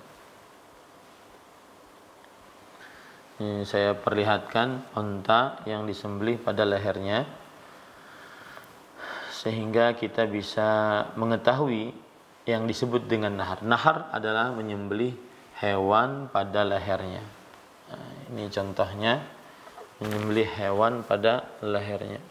Ini saya perlihatkan onta yang disembelih pada lehernya, sehingga kita bisa mengetahui yang disebut dengan nahar. Nahar adalah menyembelih hewan pada lehernya. Nah, ini contohnya menyembelih hewan pada lehernya.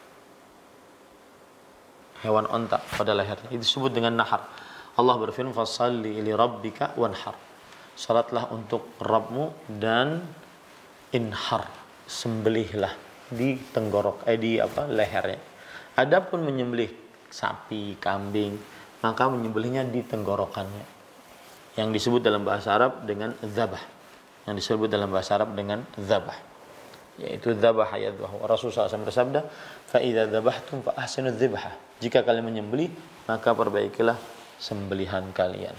Hewan onta pada lehernya. Itu disebut dengan nahar. Allah berfirman, "Fashalli li rabbika wanhar." Salatlah untuk Rabbmu dan inhar, sembelihlah di tenggorok eh di apa lehernya. Adapun menyembelih sapi, kambing, maka menyembelihnya di tenggorokannya. Yang disebut dalam bahasa Arab dengan dzabah. Yang disebut dalam bahasa Arab dengan dzabah. Yaitu dzabah yadhahu. Rasulullah shallallahu alaihi wasallam bersabda, "Fa idza dzabahtum fa ahsinu dzibhah." Jika kalian menyembelih, maka perbaikilah sembelihan kalian.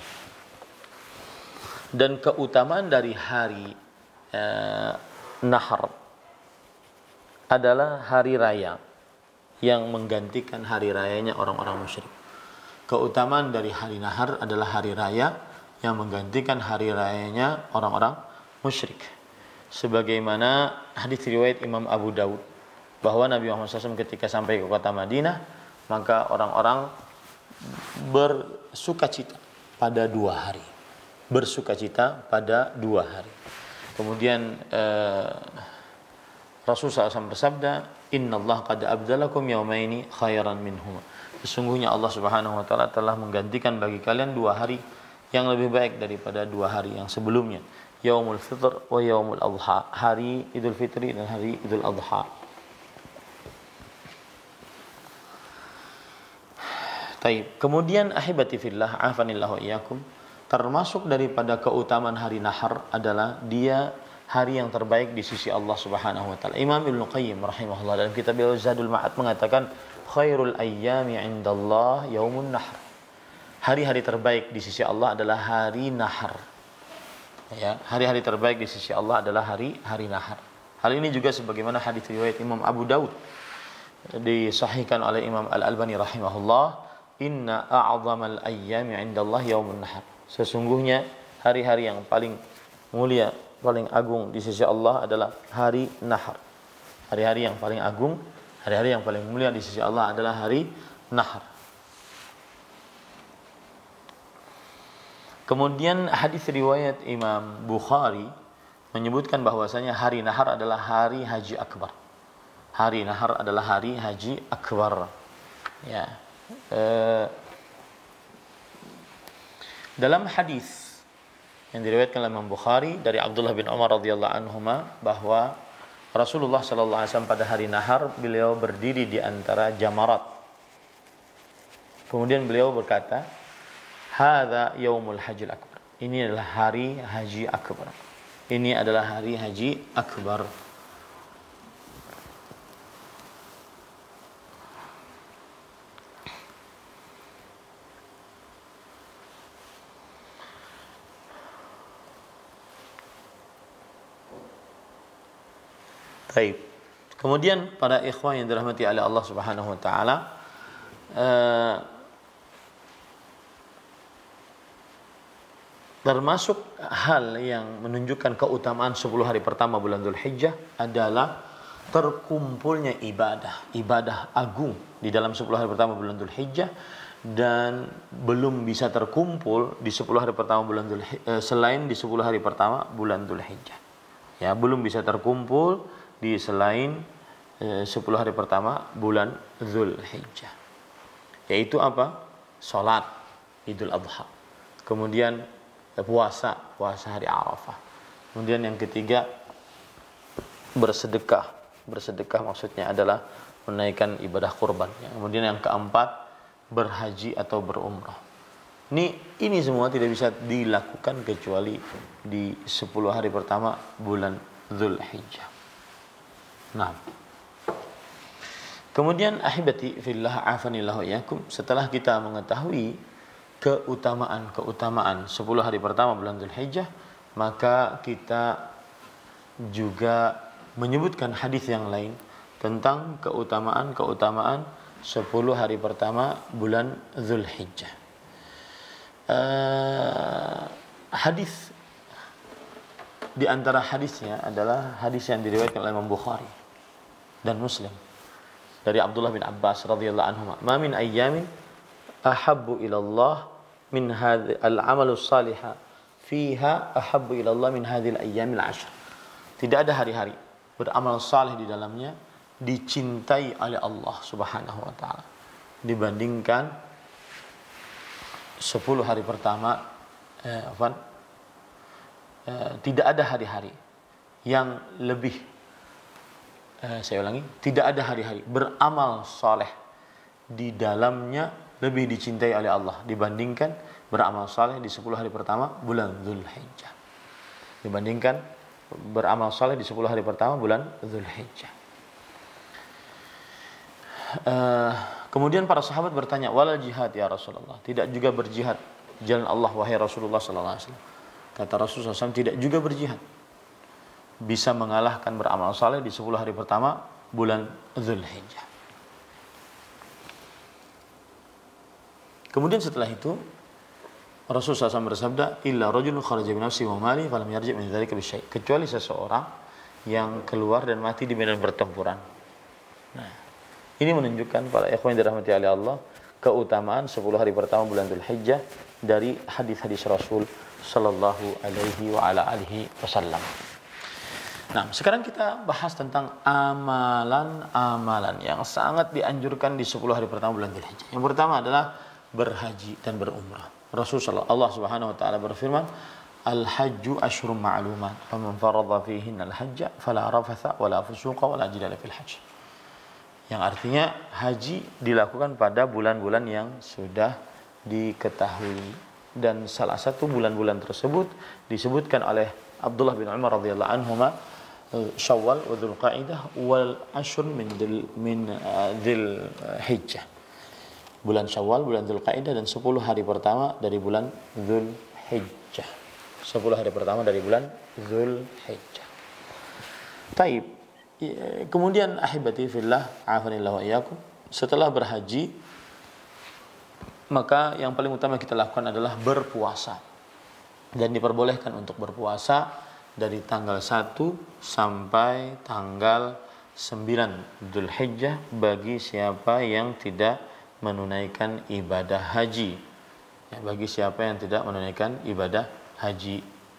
Dan keutamaan dari hari eh, Nahar adalah hari raya yang menggantikan hari rayanya orang-orang musyrik. Keutamaan dari hari Nahar adalah hari raya yang menggantikan hari rayanya orang-orang musyrik. Sebagaimana hadis riwayat Imam Abu Daud bahwa Nabi Muhammad shallallahu alaihi wasallam ketika sampai ke kota Madinah, maka orang-orang bersukacita pada dua hari. Bersukacita pada dua hari. Kemudian eh, Rasulullah shallallahu alaihi wasallam bersabda, Inna Allah qad abdalakum yaumaini khairan minhuma. Sesungguhnya Allah Subhanahu wa taala telah menggantikan bagi kalian dua hari yang lebih baik daripada dua hari yang sebelumnya. Yaumul Fitr wa Yaumul Adha. Hari Idul Fitri dan hari Idul Adha. Taib. Kemudian ahibati fillah, afanillahu iyyakum, termasuk daripada keutamaan hari Nahar adalah dia hari yang terbaik di sisi Allah Subhanahu wa taala. Imam Ibnu Qayyim rahimahullah dalam kitab Zadul Ma'ad mengatakan, khairul ayyami 'indallah yaumun nahr. Hari-hari terbaik di sisi Allah adalah hari Nahar. Ya, hari-hari terbaik di sisi Allah adalah hari hari Nahar. Hal ini juga sebagaimana hadis riwayat Imam Abu Daud disahihkan oleh Imam Al-Albani rahimahullah, inna a'zamal ayyami 'indallah yaumun nahr. Sesungguhnya hari-hari yang paling mulia, paling agung di sisi Allah adalah hari Nahar. Hari-hari yang paling agung, hari-hari yang paling mulia di sisi Allah adalah hari Nahar. Kemudian hadis riwayat Imam Bukhari menyebutkan bahwasanya hari nahar adalah hari haji akbar. Hari nahar adalah hari haji akbar. Ya. Eh, dalam hadis yang diriwayatkan oleh Imam Bukhari dari Abdullah bin Umar radhiyallahu anhuma bahwa Rasulullah sallallahu alaihi wasallam pada hari nahar beliau berdiri di antara jamarat. Kemudian beliau berkata, "Hadza yaumul hajjil akbar." Ini adalah hari haji akbar. Ini adalah hari haji akbar. Baik. Kemudian para ikhwan yang dirahmati oleh Allah Subhanahu wa taala, eh, termasuk hal yang menunjukkan keutamaan sepuluh hari pertama bulan Dzulhijjah adalah terkumpulnya ibadah, ibadah agung di dalam sepuluh hari pertama bulan Dzulhijjah, dan belum bisa terkumpul di sepuluh hari pertama bulan Dzulhijjah, eh, selain di sepuluh hari pertama bulan Dzulhijjah. Ya, belum bisa terkumpul di selain eh, sepuluh hari pertama bulan Dzulhijjah. Yaitu apa? Salat Idul Adha. Kemudian eh, puasa, puasa hari Arafah. Kemudian yang ketiga bersedekah. Bersedekah maksudnya adalah menaikkan ibadah kurban. Kemudian yang keempat berhaji atau berumrah. Ini ini semua tidak bisa dilakukan kecuali di sepuluh hari pertama bulan Dzulhijjah. Nah, kemudian ahibati fillah afanillahu iyakum, setelah kita mengetahui keutamaan-keutamaan sepuluh hari pertama bulan Dzulhijjah, maka kita juga menyebutkan hadis yang lain tentang keutamaan-keutamaan sepuluh hari pertama bulan Dzulhijjah. Uh, hadis di antara hadisnya adalah hadis yang diriwayatkan oleh Imam Bukhari dan Muslim dari Abdullah bin Abbas radhiyallahu anhu, "Ma min ayyamin ahabbu ila Allah min hadhi al-amalu salihah fiha ahabbu ila Allah min hadhil ayyamil ashr." Tidak ada hari-hari beramal saleh di dalamnya dicintai oleh Allah Subhanahu wa taala dibandingkan sepuluh hari pertama eh, apa? Eh, tidak ada hari-hari yang lebih Eh, saya ulangi, tidak ada hari-hari beramal saleh di dalamnya lebih dicintai oleh Allah dibandingkan beramal saleh di sepuluh hari pertama bulan Dzulhijjah. Dibandingkan beramal saleh di sepuluh hari pertama bulan Dzulhijjah. Uh, kemudian para sahabat bertanya, "Walal jihad ya Rasulullah?" Tidak juga berjihad jalan Allah wahai Rasulullah sallallahu alaihi wasallam. Kata Rasulullah sallallahu alaihi wasallam, tidak juga berjihad bisa mengalahkan beramal saleh di sepuluh hari pertama bulan Dzulhijjah. Kemudian setelah itu Rasulullah sallallahu alaihi wasallam bersabda, "Illa rajulun kharaja bi nafsihi wa mali falam yarji' min dzalika bi syai'." Kecuali seseorang yang keluar dan mati di medan pertempuran. Nah, ini menunjukkan para ikhwan yang dirahmati oleh Allah keutamaan sepuluh hari pertama bulan Dzulhijjah dari hadis-hadis Rasul sallallahu alaihi wa ala alihi wasallam. Nah, sekarang kita bahas tentang amalan-amalan yang sangat dianjurkan di sepuluh hari pertama bulan Dzulhijjah. Yang pertama adalah berhaji dan berumrah. Rasulullah Allah Subhanahu wa taala berfirman, "Al-hajju asyhurun ma'lumat, faman faradha fihinna al-hajja fala rafatha wala fusuqa wala jidala fil hajj." Yang artinya haji dilakukan pada bulan-bulan yang sudah diketahui, dan salah satu bulan-bulan tersebut disebutkan oleh Abdullah bin Umar radhiyallahu anhuma, Syawal wa Dzulqa'dah wal ashr min dil, min dzil hijjah. Bulan Syawal, bulan Dzulqa'dah, dan sepuluh hari pertama dari bulan Dzulhijjah. sepuluh hari pertama dari bulan Dzulhijjah. Taib. Kemudian ahibati fillah, afanillahu wa iyyakum, setelah berhaji maka yang paling utama kita lakukan adalah berpuasa. Dan diperbolehkan untuk berpuasa dari tanggal satu sampai tanggal sembilan Dzulhijjah bagi siapa yang tidak menunaikan ibadah haji. ya, bagi siapa yang tidak menunaikan ibadah haji.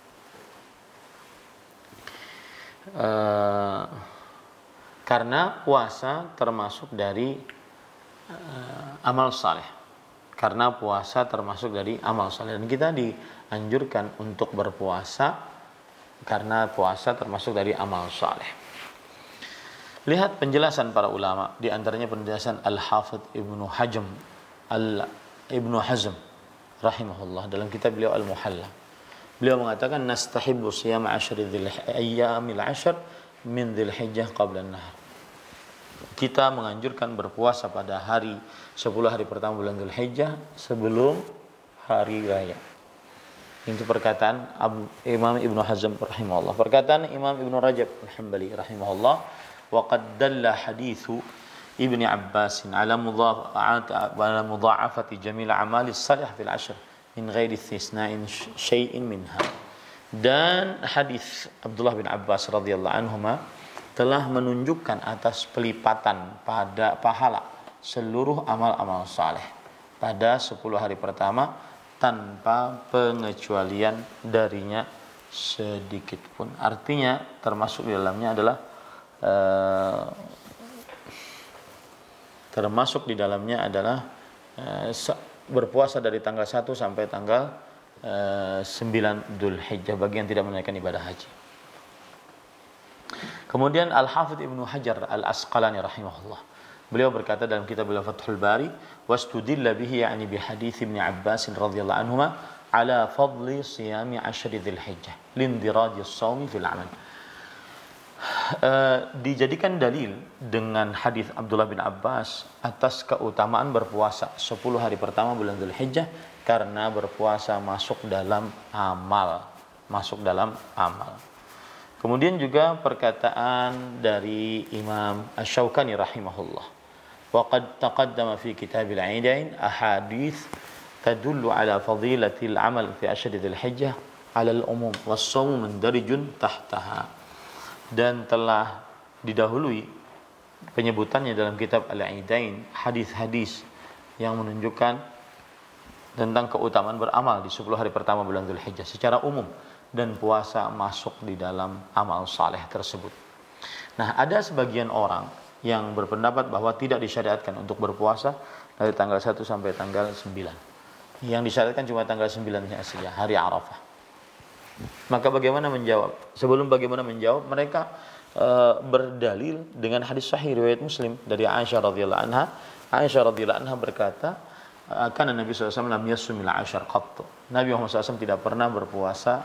Uh, karena puasa termasuk dari uh, amal saleh. Karena puasa termasuk dari amal saleh, dan kita dianjurkan untuk berpuasa karena puasa termasuk dari amal saleh. Lihat penjelasan para ulama, di antaranya penjelasan Al-Hafidh Ibnu Hazm Al Ibnu Hazm rahimahullah dalam kitab beliau Al-Muhalla. Beliau mengatakan nastahibbu siyam ashri dzil ayyamil ashr min dzilhijjah qabla an-nahar. Kita menganjurkan berpuasa pada hari sepuluh hari pertama bulan Dzulhijjah sebelum hari raya. Itu perkataan Imam Ibnu Hazm rahimahullah. Perkataan Imam Ibnu Rajab Al-Hambali rahimahullah, wa qad dalla haditsu Ibnu Abbas ala mudha'afat ala mudha'afati jamil a'malis salih fil ashr min ghairi istisna'in syai'in minha. Dan hadis Abdullah bin Abbas radhiyallahu anhuma telah menunjukkan atas pelipatan pada pahala seluruh amal-amal saleh pada sepuluh hari pertama tanpa pengecualian darinya sedikit pun. Artinya termasuk di dalamnya adalah uh, termasuk di dalamnya adalah uh, berpuasa dari tanggal satu sampai tanggal uh, sembilan Dzulhijjah bagi yang tidak menunaikan ibadah haji. Kemudian Al-Hafidh Ibnu Hajar Al-Asqalani rahimahullah, beliau berkata dalam kitab beliau Fathul Bari, wastudilla bihi yani bi hadits Ibnu Abbas radhiyallahu anhuma ala fadli siyami ashri dzulhijjah lindiraj as-shaum fil amal. Uh, dijadikan dalil dengan hadis Abdullah bin Abbas atas keutamaan berpuasa sepuluh hari pertama bulan Dzulhijjah karena berpuasa masuk dalam amal, masuk dalam amal. Kemudian juga perkataan dari Imam Asy-Syaukani rahimahullah, wa qad taqaddama fi kitabil 'Aidain ahadits tadullu ala fadilatil amal fi ashri dzulhijjah 'ala al-umum was-shaum mundarijun tahtaha. Dan telah didahului penyebutannya dalam kitab Al-Aidain hadis-hadis yang menunjukkan tentang keutamaan beramal di sepuluh hari pertama bulan Dzulhijjah secara umum, dan puasa masuk di dalam amal saleh tersebut. Nah, ada sebagian orang yang berpendapat bahwa tidak disyariatkan untuk berpuasa dari tanggal satu sampai tanggal sembilan. Yang disyariatkan cuma tanggal sembilan saja, hari Arafah. Maka bagaimana menjawab? Sebelum bagaimana menjawab, mereka e, berdalil dengan hadis sahih riwayat Muslim dari Aisyah radhiyallahu anha. Aisyah radhiyallahu anha berkata, karena Nabi sallallahu alaihi wasallam lam yasumil ashar qattu. Nabi Muhammad sallallahu alaihi wasallam tidak pernah berpuasa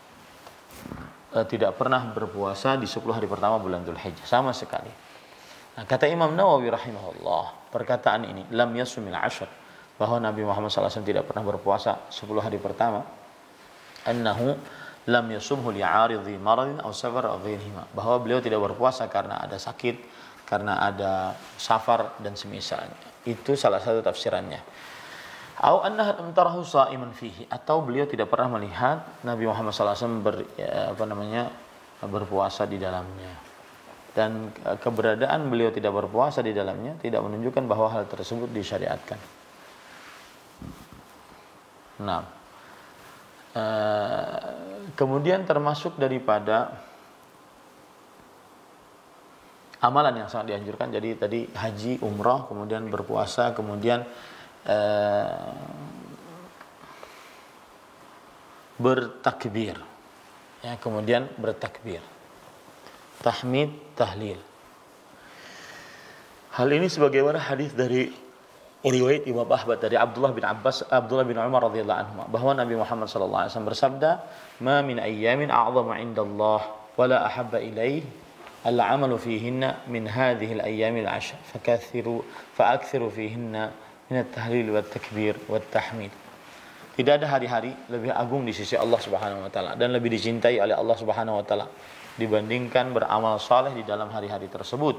tidak pernah berpuasa di sepuluh hari pertama bulan Dzulhijjah sama sekali. Nah, kata Imam Nawawi rahimahullah, perkataan ini lam yasumil ashar, bahwa Nabi Muhammad sallallahu alaihi wasallam tidak pernah berpuasa sepuluh hari pertama, annahu lam yasumhu li'aridhi maradin aw safar aw ghairihima, bahwa beliau tidak berpuasa karena ada sakit, karena ada safar dan semisalnya. Itu salah satu tafsirannya. Au annahu amtarahu sha'iman fihi, atau beliau tidak pernah melihat Nabi Muhammad sallallahu alaihi wasallam ber, ya, apa namanya berpuasa di dalamnya. Dan keberadaan beliau tidak berpuasa di dalamnya tidak menunjukkan bahwa hal tersebut disyariatkan. Nah, uh, kemudian termasuk daripada amalan yang sangat dianjurkan, jadi tadi haji, umrah, kemudian berpuasa, kemudian Uh, bertakbir, ya, kemudian bertakbir, tahmid, tahlil. Hal ini sebagaimana hadis dari riwayat Imam Ahmad dari Abdullah bin Abbas, Abdullah bin Umar radhiyallahu anhu, bahwa Nabi Muhammad sallallahu alaihi wasallam bersabda, "Ma min ayyamin a'zamu 'indallah wa la ahabba ilaihi al-'amalu fihinna min hadhihi al-ayyamil 'ashr, fakathiru fa'akthiru fihinna minat tahlil wa takbir wa tahmid." Tidak ada hari-hari lebih agung di sisi Allah Subhanahu wa taala dan lebih dicintai oleh Allah Subhanahu wa taala dibandingkan beramal saleh di dalam hari-hari tersebut.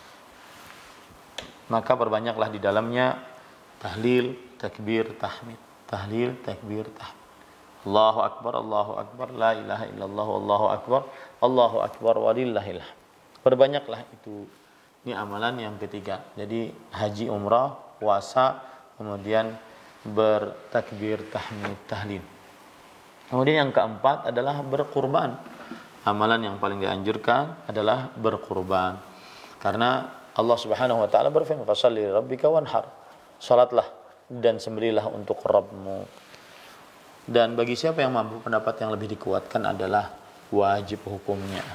Maka perbanyaklah di dalamnya tahlil, takbir, tahmid, tahlil, takbir, tahmid. Allahu akbar, Allahu akbar, la ilaha illallah, Allahu akbar, Allahu akbar walillahil hamd. Perbanyaklah itu. Ini amalan yang ketiga. Jadi haji, umrah, puasa, kemudian bertakbir, tahmid, tahlil. Kemudian yang keempat adalah berkurban. Amalan yang paling dianjurkan adalah berkurban. Karena Allah Subhanahu wa taala berfirman, "Fashalli lirabbika wanhar." Salatlah dan sembelihlah untuk Rabbmu. Dan bagi siapa yang mampu, pendapat yang lebih dikuatkan adalah wajib hukumnya.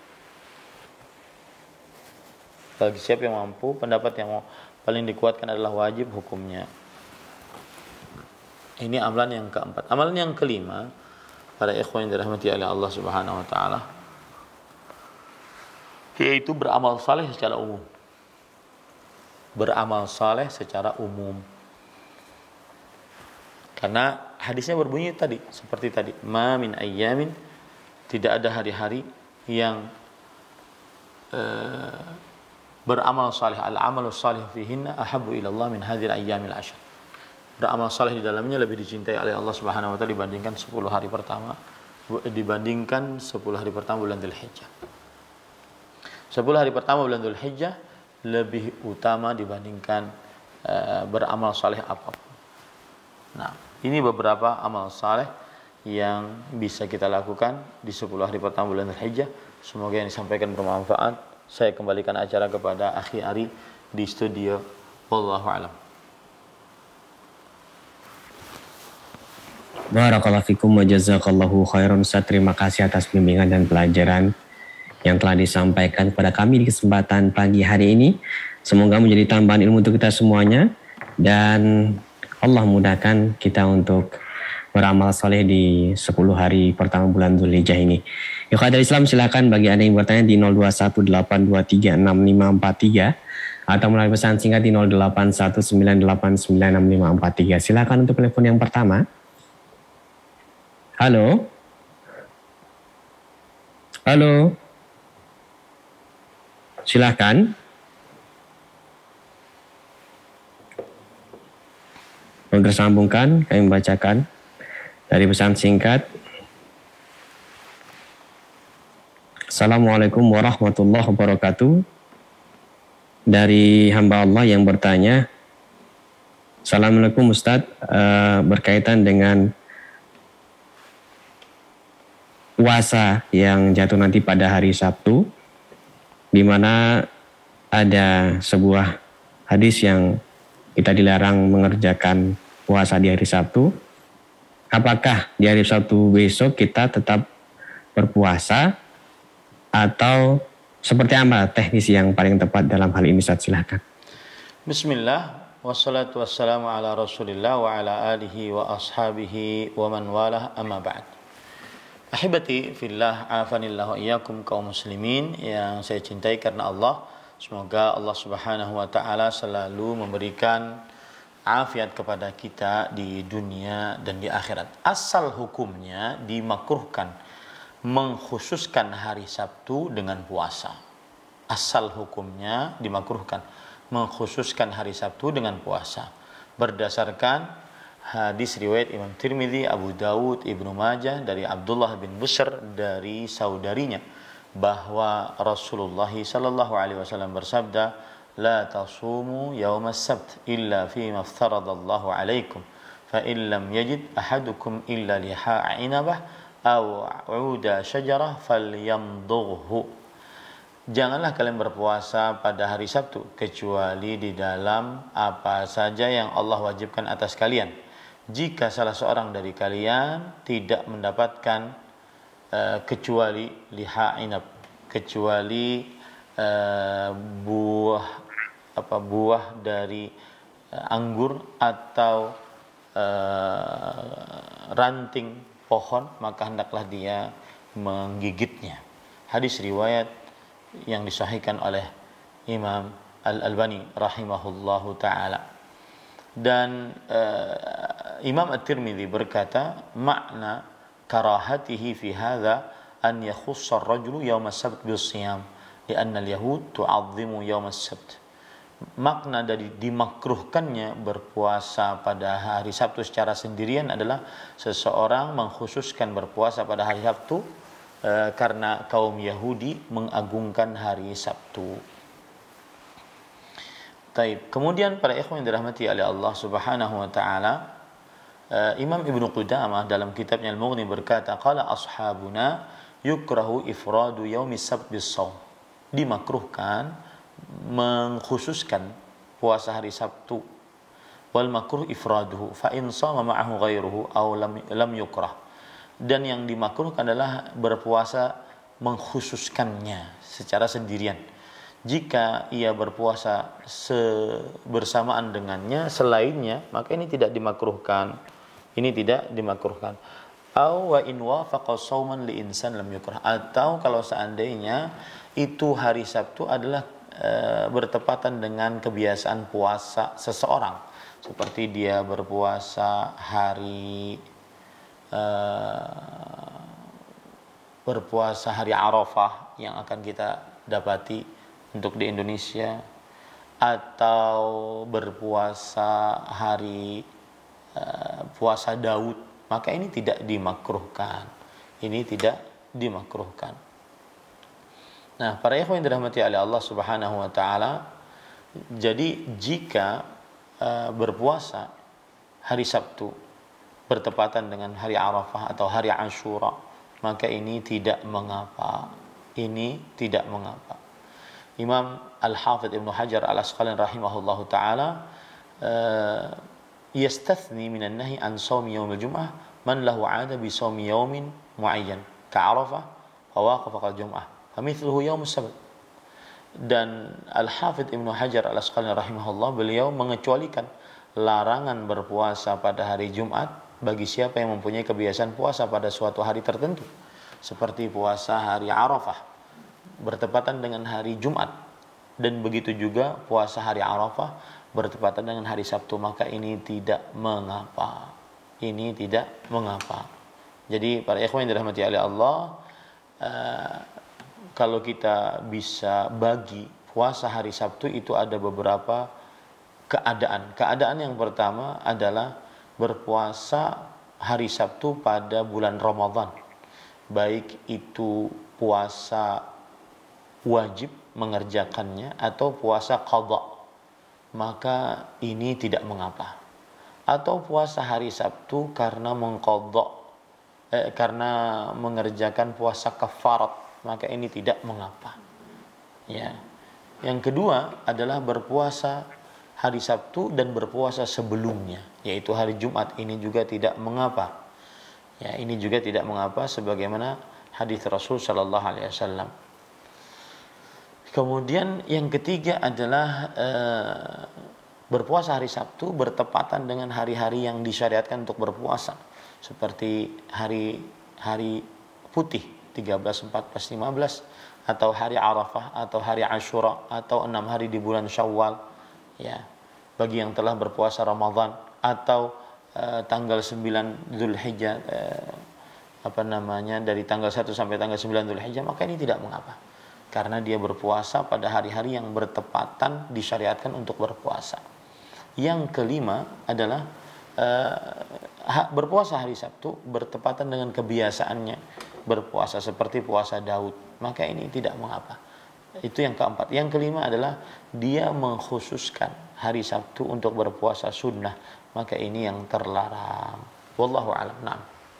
Bagi siapa yang mampu, pendapat yang paling dikuatkan adalah wajib hukumnya. Ini amalan yang keempat. Amalan yang kelima, para ikhwan yang dirahmati oleh Allah Subhanahu wa taala, yaitu beramal saleh secara umum. Beramal saleh secara umum. Karena hadisnya berbunyi tadi, seperti tadi, ma min ayyamin, tidak ada hari-hari yang uh, beramal saleh, al-amalu salih fihinna ahabbu ila Allah min hadhil ayyamil ashr. Beramal saleh di dalamnya lebih dicintai oleh Allah Subhanahu wa taala dibandingkan sepuluh hari pertama, dibandingkan sepuluh hari pertama bulan Dzulhijjah. sepuluh hari pertama bulan Dzulhijjah lebih utama dibandingkan uh, beramal saleh apapun. Nah, ini beberapa amal saleh yang bisa kita lakukan di sepuluh hari pertama bulan Dzulhijjah. Semoga yang disampaikan bermanfaat. Saya kembalikan acara kepada Akhi Ari di studio. Wallahu a'lam. Barakallahu fikum wa jazakallahu khairan. Ustaz, terima kasih atas bimbingan dan pelajaran yang telah disampaikan kepada kami di kesempatan pagi hari ini. Semoga menjadi tambahan ilmu untuk kita semuanya dan Allah mudahkan kita untuk beramal soleh di sepuluh hari pertama bulan Dzulhijjah ini. Ikhwatul Islam, silakan bagi Anda yang bertanya di nol dua satu delapan dua tiga enam lima empat tiga atau melalui pesan singkat di nol delapan satu sembilan delapan sembilan enam lima empat tiga. Silakan untuk telepon yang pertama. Halo. Halo. Silakan. Untuk tersambungkan, kami membacakan dari pesan singkat. Assalamualaikum warahmatullahi wabarakatuh. Dari hamba Allah yang bertanya, Assalamualaikum Ustadz, uh, berkaitan dengan puasa yang jatuh nanti pada hari Sabtu, di mana ada sebuah hadis yang kita dilarang mengerjakan puasa di hari Sabtu. Apakah di hari Sabtu besok kita tetap berpuasa atau seperti apa teknis yang paling tepat dalam hal ini? Ustaz, silakan. Bismillah, wassalatu wassalamu ala Rasulillah wa ala alihi wa ashabihi wa man walah, amma ba'd. Ahibati fillah, afanillah wa iyyakum kaum muslimin yang saya cintai karena Allah. Semoga Allah Subhanahu wa taala selalu memberikan afiat kepada kita di dunia dan di akhirat. Asal hukumnya dimakruhkan mengkhususkan hari Sabtu dengan puasa. Asal hukumnya dimakruhkan mengkhususkan hari Sabtu dengan puasa. Berdasarkan hadis riwayat Imam Tirmidzi, Abu Dawud, Ibnu Majah dari Abdullah bin Busr dari saudarinya bahwa Rasulullah sallallahu alaihi wasallam bersabda, "La tasumu yawm as-sabt illa fima aftaradallahu alaikum, fa in lam yajid ahadukum illa liha'a 'inabah aw 'uda syajarah falyamdughu." Janganlah kalian berpuasa pada hari Sabtu kecuali di dalam apa saja yang Allah wajibkan atas kalian. Jika salah seorang dari kalian tidak mendapatkan uh, kecuali liha inab, kecuali uh, buah apa buah dari uh, anggur atau uh, ranting pohon, maka hendaklah dia menggigitnya. Hadis riwayat yang disahihkan oleh Imam Al-Albani rahimahullahu taala. Dan uh, Imam At-Tirmidzi berkata, makna karahatihi fi hadza an yakhussa ar-rajulu yawm as-sabt bis-siyam li'anna al-yahud tu'azzimu yawm as-sabt. Makna dari dimakruhkannya berpuasa pada hari Sabtu secara sendirian adalah seseorang mengkhususkan berpuasa pada hari Sabtu uh, karena kaum Yahudi mengagungkan hari Sabtu. Taib. Kemudian para ikhwan yang dirahmati oleh Allah Subhanahu wa taala, uh, Imam Ibnu Qudamah dalam kitabnya Al-Mughni berkata, qala ashabuna yukrahu ifradu yaumis sabt bis-shaum. Dimakruhkan mengkhususkan puasa hari Sabtu. Wal makruh ifraduhu fa in shama ma'ahu ghairuhu aw lam lam yukrah. Dan yang dimakruhkan adalah berpuasa mengkhususkannya secara sendirian. Jika ia berpuasa bersamaan dengannya, selainnya, maka ini tidak dimakruhkan. Ini tidak dimakruhkan. Aw wa in wafaqa shauman li insan lam yukrah. Atau kalau seandainya itu hari Sabtu adalah e, bertepatan dengan kebiasaan puasa seseorang, seperti dia berpuasa hari e, berpuasa hari Arafah yang akan kita dapati untuk di Indonesia, atau berpuasa hari uh, puasa Daud, maka ini tidak dimakruhkan. Ini tidak dimakruhkan. Nah, para ikhwan yang dirahmati oleh Allah Subhanahu wa taala, jadi jika uh, berpuasa hari Sabtu bertepatan dengan hari Arafah atau hari Ashura, maka ini tidak mengapa. Ini tidak mengapa. Imam Al-Hafidh Ibnu Hajar Al-Asqalani rahimahullahu taala uh, yastathni minan nahi an shaumi yaumil jum'ah man lahu 'ada bi shaumi yaumin muayyan ka Arafah wa waqafa al-jum'ah fa mithluhu yaum as-sabt. Dan Al-Hafidh Ibnu Hajar Al-Asqalani rahimahullah, beliau mengecualikan larangan berpuasa pada hari Jumat bagi siapa yang mempunyai kebiasaan puasa pada suatu hari tertentu, seperti puasa hari Arafah bertepatan dengan hari Jumat, dan begitu juga puasa hari Arafah bertepatan dengan hari Sabtu, maka ini tidak mengapa. Ini tidak mengapa. Jadi para ikhwan yang dirahmati oleh Allah, uh, kalau kita bisa bagi puasa hari Sabtu itu ada beberapa keadaan. Keadaan yang pertama adalah berpuasa hari Sabtu pada bulan Ramadan, baik itu puasa wajib mengerjakannya atau puasa qadha, maka ini tidak mengapa. Atau puasa hari Sabtu karena mengqadha, eh, karena mengerjakan puasa kafarat, maka ini tidak mengapa. Ya. Yang kedua adalah berpuasa hari Sabtu dan berpuasa sebelumnya, yaitu hari Jumat, ini juga tidak mengapa. Ya, ini juga tidak mengapa sebagaimana hadis Rasul sallallahu alaihi wasallam. Kemudian yang ketiga adalah e, berpuasa hari Sabtu bertepatan dengan hari-hari yang disyariatkan untuk berpuasa, seperti hari hari putih tiga belas, empat belas, lima belas, atau hari Arafah atau hari Ashura, atau enam hari di bulan Syawal, ya, bagi yang telah berpuasa Ramadan, atau e, tanggal sembilan Dzulhijjah, e, apa namanya dari tanggal satu sampai tanggal sembilan Dzulhijjah, maka ini tidak mengapa. Karena dia berpuasa pada hari-hari yang bertepatan disyariatkan untuk berpuasa. Yang kelima adalah uh, berpuasa hari Sabtu bertepatan dengan kebiasaannya berpuasa, seperti puasa Daud, maka ini tidak mengapa. Itu yang keempat. Yang kelima adalah dia mengkhususkan hari Sabtu untuk berpuasa sunnah, maka ini yang terlarang. Wallahu a'lam. Na'am.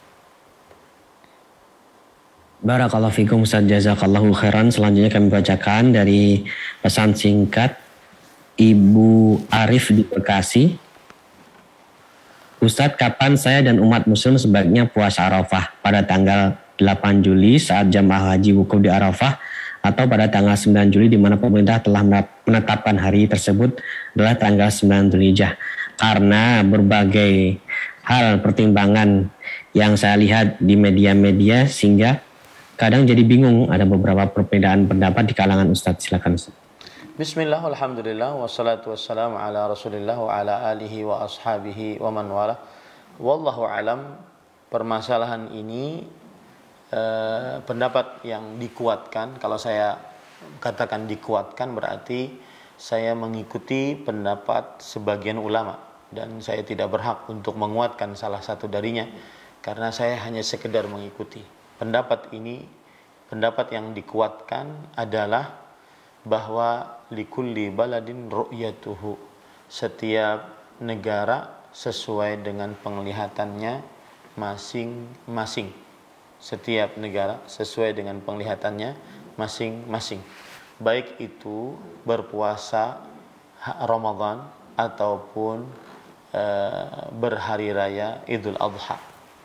Barakallahu fikum Ustaz, jazakallahu khairan. Selanjutnya kami bacakan dari pesan singkat Ibu Arif di Bekasi. Ustadz, kapan saya dan umat muslim sebaiknya puasa Arafah? Pada tanggal delapan Juli saat jamaah haji wukuf di Arafah, atau pada tanggal sembilan Juli di mana pemerintah telah menetapkan hari tersebut adalah tanggal sembilan Dzulhijjah? Karena berbagai hal pertimbangan yang saya lihat di media-media sehingga kadang jadi bingung, ada beberapa perbedaan pendapat di kalangan Ustadz. Silakan Ustadz. Bismillah, alhamdulillah, wassalatu wassalamu ala rasulillah wa ala alihi wa ashabihi wa man wala. Wallahu alam. Permasalahan ini eh, pendapat yang dikuatkan, kalau saya katakan dikuatkan berarti saya mengikuti pendapat sebagian ulama, dan saya tidak berhak untuk menguatkan salah satu darinya, karena saya hanya sekedar mengikuti. Pendapat ini, pendapat yang dikuatkan adalah bahwa likulli baladin ru'yatuhu, setiap negara, sesuai dengan penglihatannya masing-masing. Setiap negara sesuai dengan penglihatannya masing-masing. Baik itu berpuasa Ramadan ataupun e, berhari raya Idul Adha.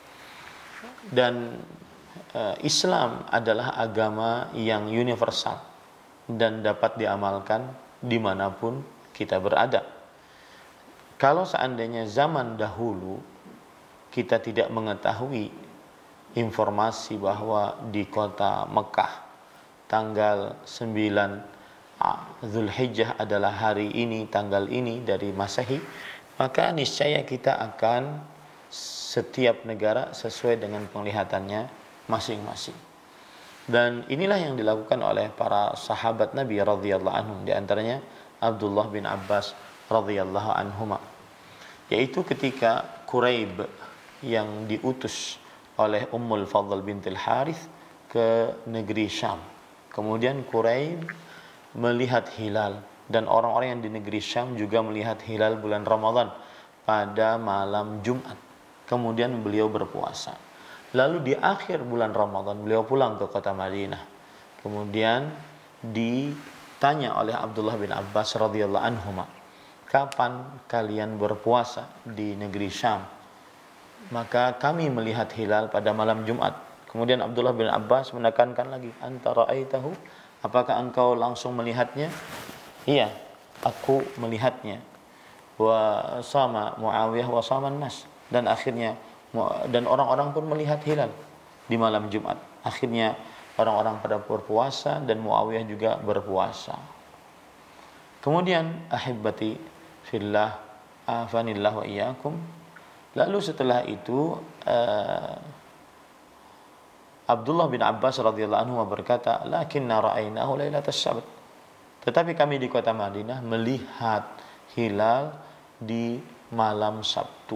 Dan e, Islam adalah agama yang universal dan dapat diamalkan dimanapun kita berada. Kalau seandainya zaman dahulu kita tidak mengetahui informasi bahwa di kota Mekah tanggal sembilan Zulhijjah adalah hari ini, tanggal ini dari Masehi, maka niscaya kita akan setiap negara sesuai dengan penglihatannya masing-masing. Dan inilah yang dilakukan oleh para sahabat Nabi radhiyallahu anhum, di antaranya Abdullah bin Abbas radhiyallahu anhuma, yaitu ketika Quraib yang diutus oleh Ummul Fadl bintil Harith ke negeri Syam. Kemudian Quraib melihat hilal, dan orang-orang yang di negeri Syam juga melihat hilal bulan Ramadan pada malam Jumat. Kemudian beliau berpuasa. Lalu di akhir bulan Ramadan beliau pulang ke kota Madinah. Kemudian ditanya oleh Abdullah bin Abbas radhiyallahu anhuma, kapan kalian berpuasa di negeri Syam? Maka kami melihat hilal pada malam Jumat. Kemudian Abdullah bin Abbas menekankan lagi, antara aitahu, apakah engkau langsung melihatnya? Iya, aku melihatnya. Wa sama Muawiyah wa sama nas, dan akhirnya dan orang-orang pun melihat hilal di malam Jumat. Akhirnya orang-orang pada berpuasa dan Muawiyah juga berpuasa. Kemudian ahibbati fillah afanillah wa iyyakum. Lalu setelah itu uh, Abdullah bin Abbas radhiyallahu anhu berkata, lakinna ra'ainahu lailatas sabt. Tetapi kami di kota Madinah melihat hilal di malam Sabtu.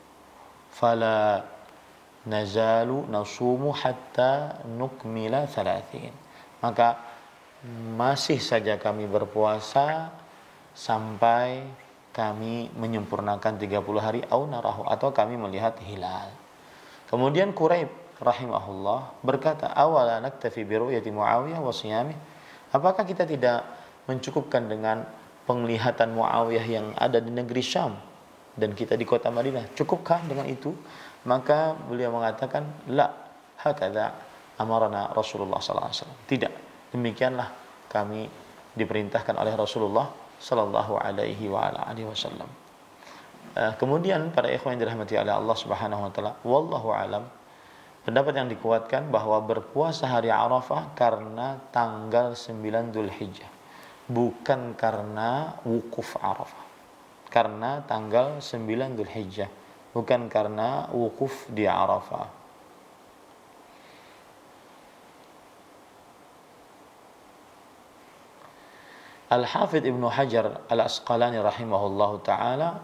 Fala nazalu nasumu hatta nukmila thalathin. Maka masih saja kami berpuasa sampai kami menyempurnakan tiga puluh hari au narahu, atau kami melihat hilal. Kemudian Quraib rahimahullah berkata, awala naktafi bi ru'yati Muawiyah wa siyamih. Apakah kita tidak mencukupkan dengan penglihatan Muawiyah yang ada di negeri Syam dan kita di kota Madinah? Cukupkah dengan itu? Maka beliau mengatakan, la hakadha amarana Rasulullah sallallahu alaihi wasallam. Tidak, demikianlah kami diperintahkan oleh Rasulullah sallallahu alaihi wa ala alihi wasallam. Uh, kemudian para ikhwan yang dirahmati oleh Allah Subhanahu wa taala, wallahu alam, pendapat yang dikuatkan bahwa berpuasa hari Arafah karena tanggal sembilan Dzulhijjah, bukan karena wukuf Arafah. Karena tanggal sembilan Dzulhijjah, bukan karena wukuf di Arafah. Al-Hafidh Ibnu Hajar Al-Asqalani rahimahullahu taala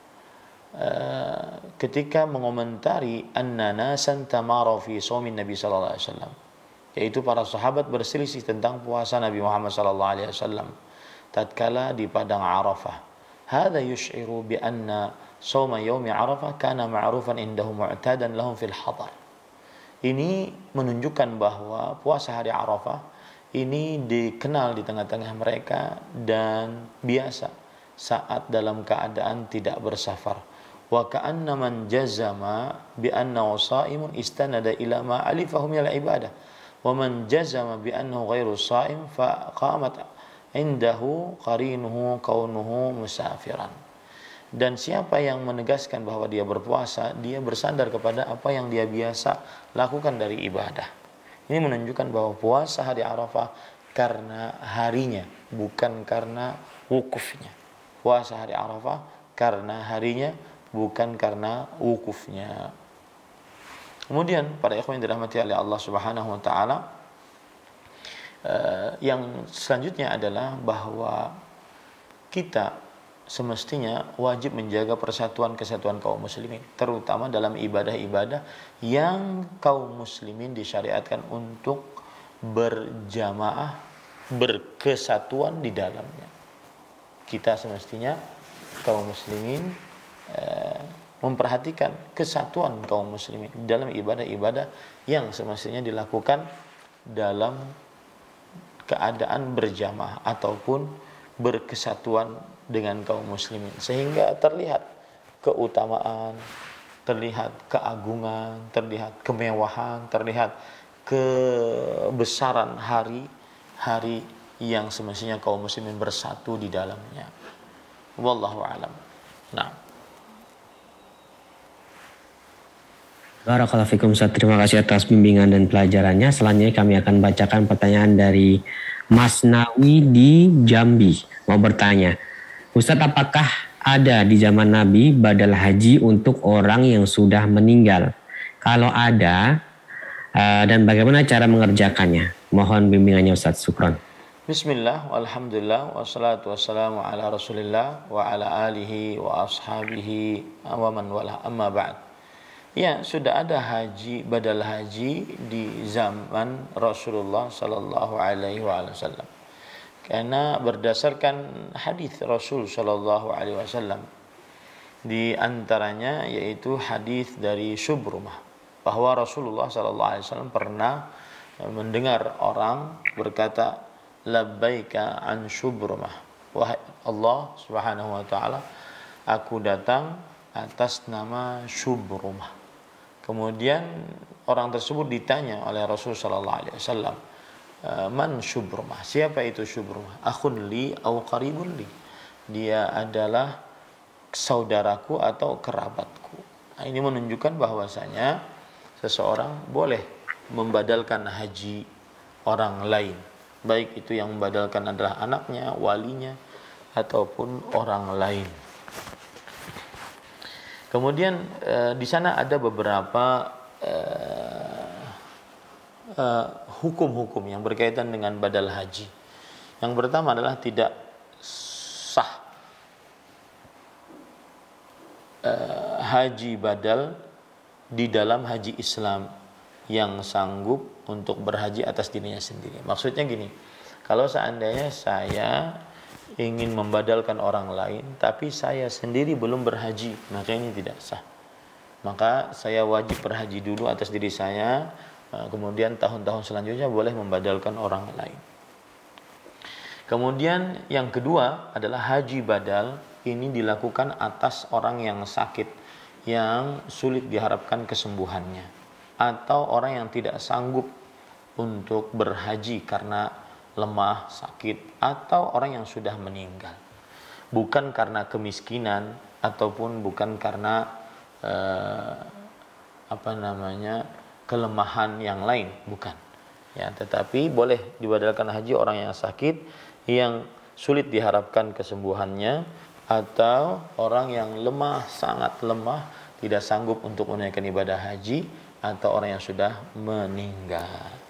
uh, ketika mengomentari anna nasan tamaru fi shaumin Nabi sallallahu alaihi wasallam, yaitu para sahabat berselisih tentang puasa Nabi Muhammad sallallahu alaihi wasallam tatkala di padang Arafah. Hadza yush'iru bi anna shauma yaumi Arafah kana ma'rufan indahum mu'tadan lahum fil hadar. Ini menunjukkan bahwa puasa hari Arafah ini dikenal di tengah-tengah mereka dan biasa saat dalam keadaan tidak bersafar. Wa ka'anna man jazama bi annahu sha'imun istanada ila ma alifahu min al-ibadah. Wa man jazama bi annahu ghairu sha'im fa qamat indahu qarinuhu kaunuhu musafiran. Dan siapa yang menegaskan bahwa dia berpuasa, dia bersandar kepada apa yang dia biasa lakukan dari ibadah. Ini menunjukkan bahwa puasa hari Arafah karena harinya, bukan karena wukufnya. Puasa hari Arafah karena harinya, bukan karena wukufnya. Kemudian pada ikhwan yang dirahmati oleh Allah Subhanahu wa taala, uh, yang selanjutnya adalah bahwa kita semestinya wajib menjaga persatuan kesatuan kaum muslimin, terutama dalam ibadah-ibadah yang kaum muslimin disyariatkan untuk berjamaah, berkesatuan di dalamnya. Kita semestinya kaum muslimin eh, memperhatikan kesatuan kaum muslimin dalam ibadah-ibadah yang semestinya dilakukan dalam keadaan berjamaah ataupun berkesatuan dengan kaum muslimin, sehingga terlihat keutamaan, terlihat keagungan, terlihat kemewahan, terlihat kebesaran hari-hari yang semestinya kaum muslimin bersatu di dalamnya. Wallahu a'lam. Nah. Barakallahu fikum Ustaz, terima kasih atas bimbingan dan pelajarannya. Selanjutnya kami akan bacakan pertanyaan dari Mas Nawi di Jambi. Mau bertanya, Ustaz, apakah ada di zaman Nabi badal haji untuk orang yang sudah meninggal? Kalau ada, uh, dan bagaimana cara mengerjakannya? Mohon bimbingannya Ustaz. Syukron. Bismillah, walhamdulillah, wassalatu wassalamu ala rasulillah wa ala alihi wa ashabihi wa man wala, amma ba'd. Ya, sudah ada haji, badal haji di zaman Rasulullah sallallahu alaihi wasallam. Karena berdasarkan hadis Rasul sallallahu alaihi wasallam, di antaranya yaitu hadis dari Syubrumah, bahwa Rasulullah sallallahu alaihi wasallam pernah mendengar orang berkata, labbaika an Syubrumah, wahai Allah Subhanahu wa taala, aku datang atas nama Syubrumah. Kemudian orang tersebut ditanya oleh Rasul sallallahu alaihi wasallam, man Syubrumah? Siapa itu Syubrumah? Akhun li au qaribun li. Dia adalah saudaraku atau kerabatku. Nah, ini menunjukkan bahwasanya seseorang boleh membadalkan haji orang lain, baik itu yang membadalkan adalah anaknya, walinya, ataupun orang lain. Kemudian e, di sana ada beberapa e, e, hukum-hukum yang berkaitan dengan badal haji. Yang pertama adalah tidak sah e, haji badal di dalam haji Islam yang sanggup untuk berhaji atas dirinya sendiri. Maksudnya gini, kalau seandainya saya ingin membadalkan orang lain, tapi saya sendiri belum berhaji, maka ini tidak sah. Maka saya wajib berhaji dulu atas diri saya, kemudian tahun-tahun selanjutnya boleh membadalkan orang lain. Kemudian yang kedua adalah haji badal, ini dilakukan atas orang yang sakit, yang sulit diharapkan kesembuhannya, atau orang yang tidak sanggup untuk berhaji karena lemah, sakit, atau orang yang sudah meninggal, bukan karena kemiskinan ataupun bukan karena eh, apa namanya kelemahan yang lain, bukan. Ya, tetapi boleh dibadalkan haji orang yang sakit, yang sulit diharapkan kesembuhannya, atau orang yang lemah, sangat lemah, tidak sanggup untuk menunaikan ibadah haji, atau orang yang sudah meninggal.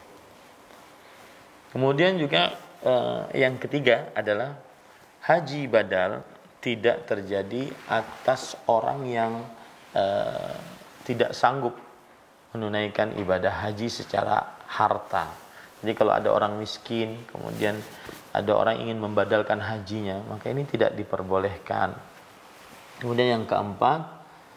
Kemudian juga eh, yang ketiga adalah haji badal tidak terjadi atas orang yang eh, tidak sanggup menunaikan ibadah haji secara harta. Jadi kalau ada orang miskin, kemudian ada orang ingin membadalkan hajinya, maka ini tidak diperbolehkan. Kemudian yang keempat,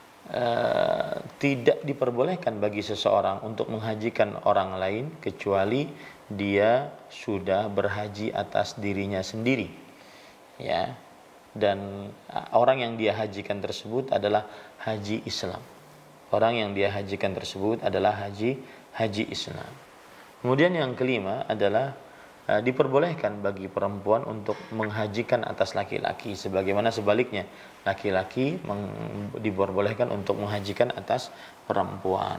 eh, tidak diperbolehkan bagi seseorang untuk menghajikan orang lain kecuali dia sudah berhaji atas dirinya sendiri, ya, dan orang yang dia hajikan tersebut adalah haji Islam. Orang yang dia hajikan tersebut adalah haji haji Islam. Kemudian yang kelima adalah uh, diperbolehkan bagi perempuan untuk menghajikan atas laki-laki, sebagaimana sebaliknya laki-laki meng- diperbolehkan untuk menghajikan atas perempuan.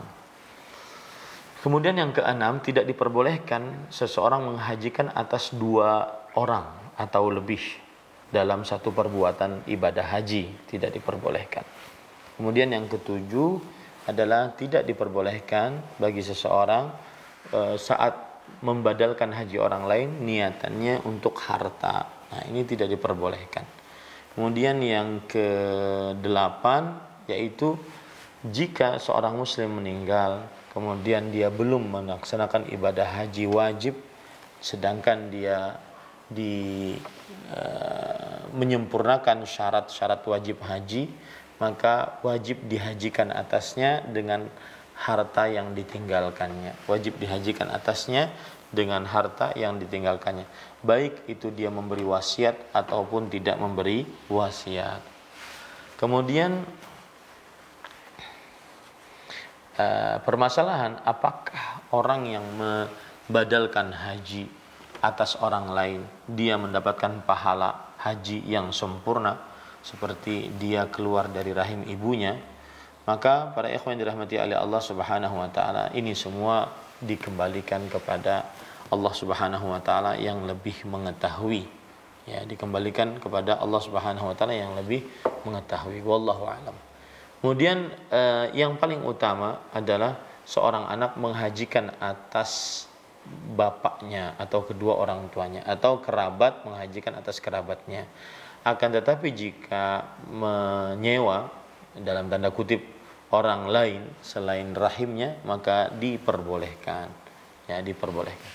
Kemudian yang keenam, tidak diperbolehkan seseorang menghajikan atas dua orang atau lebih dalam satu perbuatan ibadah haji, tidak diperbolehkan. Kemudian yang ketujuh adalah tidak diperbolehkan bagi seseorang e, saat membadalkan haji orang lain niatannya untuk harta. Nah, ini tidak diperbolehkan. Kemudian yang kedelapan yaitu jika seorang muslim meninggal kemudian dia belum melaksanakan ibadah haji wajib, sedangkan dia di e, menyempurnakan syarat-syarat wajib haji, maka wajib dihajikan atasnya dengan harta yang ditinggalkannya. Wajib dihajikan atasnya dengan harta yang ditinggalkannya. Baik itu dia memberi wasiat ataupun tidak memberi wasiat. Kemudian uh, permasalahan apakah orang yang membadalkan haji atas orang lain dia mendapatkan pahala haji yang sempurna seperti dia keluar dari rahim ibunya? Maka para ikhwan yang dirahmati oleh Allah Subhanahu wa taala, ini semua dikembalikan kepada Allah Subhanahu wa taala yang lebih mengetahui. Ya, dikembalikan kepada Allah Subhanahu wa taala yang lebih mengetahui. Wallahu a'lam. Kemudian eh, yang paling utama adalah seorang anak menghajikan atas bapaknya atau kedua orang tuanya, atau kerabat menghajikan atas kerabatnya. Akan tetapi jika menyewa dalam tanda kutip orang lain selain rahimnya, maka diperbolehkan. Ya, diperbolehkan.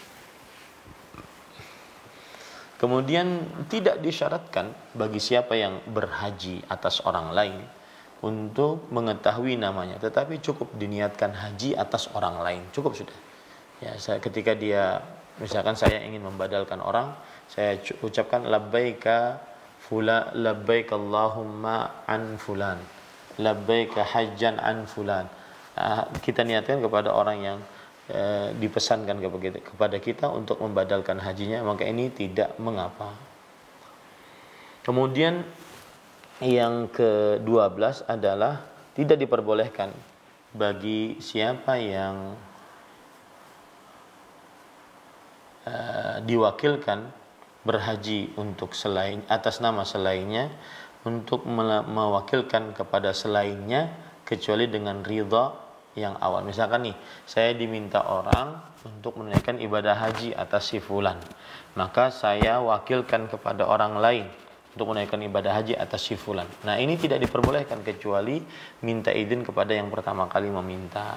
Kemudian tidak disyaratkan bagi siapa yang berhaji atas orang lain untuk mengetahui namanya, tetapi cukup diniatkan haji atas orang lain, cukup sudah. Ya, saya, ketika dia misalkan saya ingin membadalkan orang, saya ucapkan labbaika fulan, labbaik Allahumma an fulan, labbaika hajjan an fulan. Nah, kita niatkan kepada orang yang eh, dipesankan kepada kita untuk membadalkan hajinya, maka ini tidak mengapa. Kemudian yang kedua belas adalah tidak diperbolehkan bagi siapa yang uh, diwakilkan berhaji untuk selain atas nama selainnya untuk mewakilkan kepada selainnya kecuali dengan ridha yang awal. Misalkan nih, saya diminta orang untuk menunaikan ibadah haji atas si fulan, maka saya wakilkan kepada orang lain untuk menunaikan ibadah haji atas si fulan. Nah, ini tidak diperbolehkan kecuali minta izin kepada yang pertama kali meminta.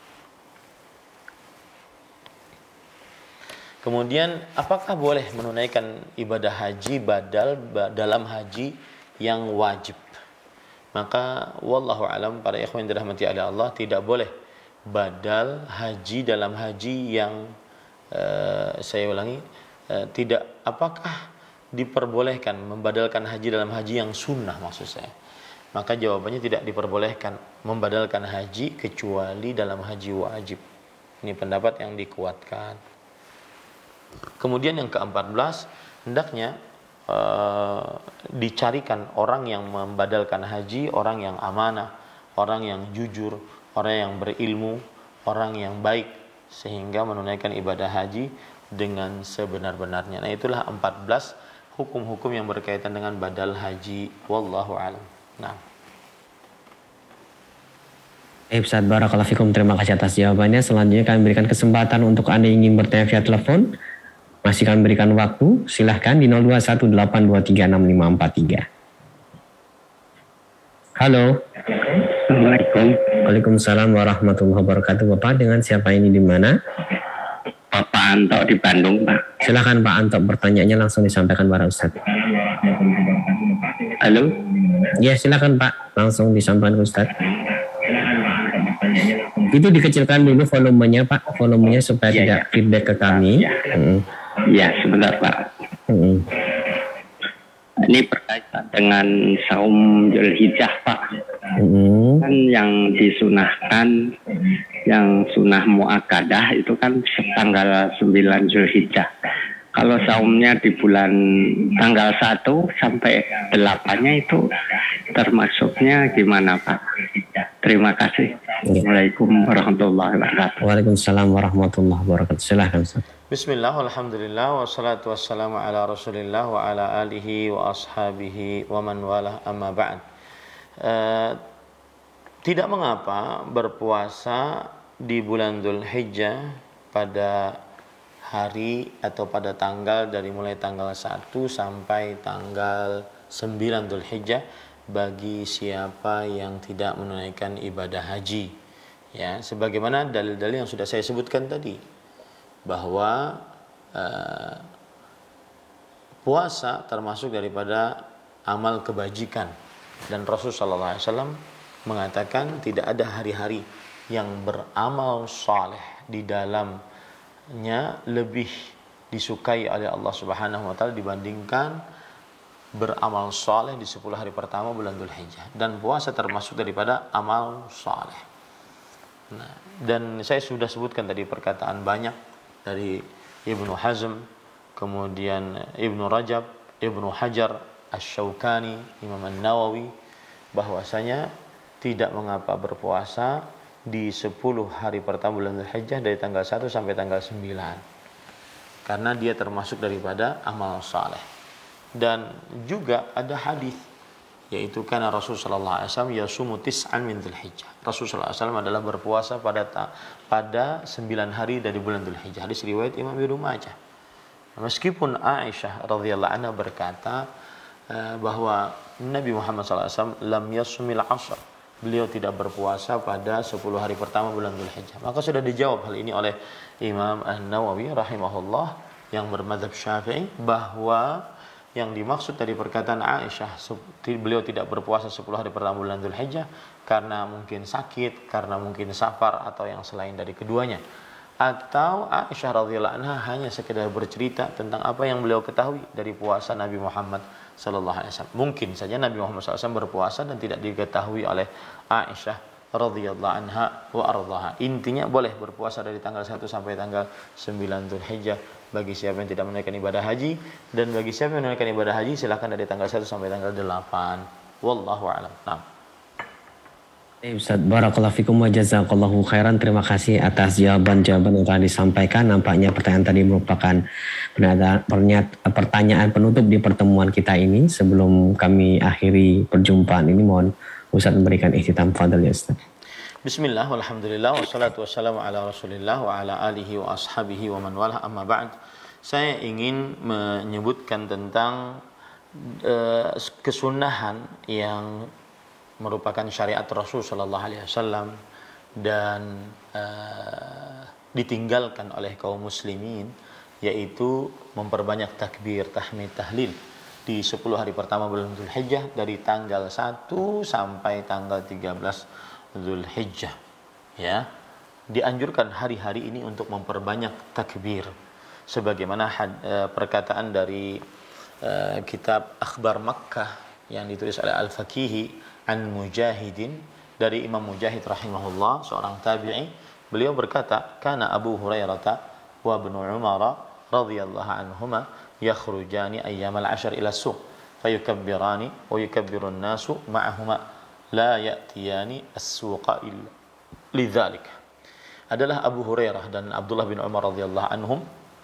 Kemudian, apakah boleh menunaikan ibadah haji badal dalam haji yang wajib? Maka wallahu alam, para ikhwan yang dirahmati oleh Allah, tidak boleh badal haji dalam haji yang uh, saya ulangi uh, tidak apakah diperbolehkan membadalkan haji dalam haji yang sunnah maksud saya? Maka jawabannya tidak diperbolehkan membadalkan haji kecuali dalam haji wajib. Ini pendapat yang dikuatkan. Kemudian yang keempat belas, hendaknya uh, dicarikan orang yang membadalkan haji, orang yang amanah, orang yang jujur, orang yang berilmu, orang yang baik, sehingga menunaikan ibadah haji dengan sebenar-benarnya. Nah, itulah empat belas hukum-hukum yang berkaitan dengan badal haji. Wallahu a'lam. Nah. Eh, Ustaz, barakallahu fikum, terima kasih atas jawabannya. Selanjutnya kami berikan kesempatan untuk Anda yang ingin bertanya via telepon. Masih kami berikan waktu, silahkan di nol dua satu delapan dua tiga enam lima empat tiga. Halo. Assalamualaikum. Waalaikumsalam warahmatullahi wabarakatuh. Bapak, dengan siapa ini di mana? Bapak Anto di Bandung, Pak. Silakan Pak Anto, pertanyaannya langsung disampaikan para Ustaz. Halo? Ya, silakan Pak, langsung disampaikan ke Ustaz. Itu dikecilkan dulu volumenya Pak, volumenya supaya ya, tidak ya. feedback ke kami. Ya, hmm. ya sebentar Pak. Hmm. Ini berkaitan dengan saum Dzulhijjah Pak. Hmm. Kan yang disunahkan, yang sunah muakkadah itu kan tanggal sembilan Dzulhijjah. Kalau saumnya di bulan tanggal satu sampai delapan-nya itu termasuknya gimana Pak? Terima kasih. Assalamualaikum warahmatullahi wabarakatuh. Waalaikumsalam warahmatullahi wabarakatuh. Silahkan Ustaz. Bismillah, alhamdulillah, wassalatu wassalamu ala rasulillah wa ala alihi wa ashabihi wa man walah, amma ba'd. Uh, tidak mengapa berpuasa di bulan Dzulhijjah pada hari atau pada tanggal dari mulai tanggal satu sampai tanggal sembilan Dzulhijjah bagi siapa yang tidak menunaikan ibadah haji. Ya, sebagaimana dalil-dalil yang sudah saya sebutkan tadi, bahwa uh, puasa termasuk daripada amal kebajikan Dan Rasulullah shallallahu alaihi wasallam mengatakan tidak ada hari-hari yang beramal saleh di dalamnya lebih disukai oleh Allah Subhanahu wa taala dibandingkan beramal saleh di sepuluh hari pertama bulan Dzulhijjah. Dan puasa termasuk daripada amal saleh. Nah, dan saya sudah sebutkan tadi perkataan banyak dari Ibnu Hazm, kemudian Ibnu Rajab, Ibnu Hajar, Asy-Syaukani, Imam An-Nawawi, bahwasanya tidak mengapa berpuasa di sepuluh hari pertama bulan Dzulhijjah dari tanggal satu sampai tanggal sembilan. Karena dia termasuk daripada amal saleh. Dan juga ada hadis, yaitu karena Rasulullah shallallahu alaihi wasallam yasumu tis'an min Dzulhijjah. Rasulullah shallallahu alaihi wasallam adalah berpuasa pada pada sembilan hari dari bulan Dzulhijjah. Hadis riwayat Imam Ibnu Majah. Meskipun Aisyah radhiyallahu anha berkata uh, bahwa Nabi Muhammad shallallahu alaihi wasallam lam yasumil ashr, beliau tidak berpuasa pada sepuluh hari pertama bulan Dzulhijjah. Maka sudah dijawab hal ini oleh Imam An-Nawawi rahimahullah yang bermadzhab Syafi'i, bahwa yang dimaksud dari perkataan Aisyah beliau tidak berpuasa sepuluh hari pertama bulan Dzulhijjah karena mungkin sakit, karena mungkin safar, atau yang selain dari keduanya. Atau Aisyah radhiyallahu anha hanya sekedar bercerita tentang apa yang beliau ketahui dari puasa Nabi Muhammad sallallahu alaihi wasallam. Mungkin saja Nabi Muhammad sallallahu alaihi wasallam berpuasa dan tidak diketahui oleh Aisyah radhiyallahu anha wa ardhaha. Intinya boleh berpuasa dari tanggal satu sampai tanggal sembilan Dzulhijjah bagi siapa yang tidak menunaikan ibadah haji, dan bagi siapa yang menunaikan ibadah haji silakan dari tanggal satu sampai tanggal delapan. Wallahu a'lam. Nah. Eh, Ustaz, barakallahu fikum wa jazakallahu khairan. Terima kasih atas jawaban-jawaban yang telah disampaikan. Nampaknya pertanyaan tadi merupakan pertanyaan penutup di pertemuan kita ini. Sebelum kami akhiri perjumpaan ini, mohon Ustaz memberikan ikhtitam, fadhil ya Ustaz. Bismillah, walhamdulillah, wassalatu wassalamu ala rasulillah wa ala alihi wa ashabihi wa man walah, amma ba'd. Saya ingin menyebutkan tentang uh, kesunahan yang merupakan syariat Rasul sallallahu alaihi wasallam dan uh, ditinggalkan oleh kaum muslimin, yaitu memperbanyak takbir, tahmid, tahlil di sepuluh hari pertama bulan Dzulhijjah dari tanggal satu sampai tanggal tiga belas Dzulhijjah. Ya, dianjurkan hari-hari ini untuk memperbanyak takbir, sebagaimana had, uh, perkataan dari uh, kitab Akhbar Makkah yang ditulis oleh Al-Fakihi an Mujahidin, dari Imam Mujahid rahimahullah, seorang tabi'i. Beliau berkata, kana Abu Hurairah wa Ibnu Umar radhiyallahu anhuma yakhrujani ayyamal ashr ila suq fayukabbirani wa yukabbiru an-nasu ma'ahuma la ya'tiyani as-suqa illa lidzalik. Adalah Abu Hurairah dan Abdullah bin Umar radhiyallahu anhum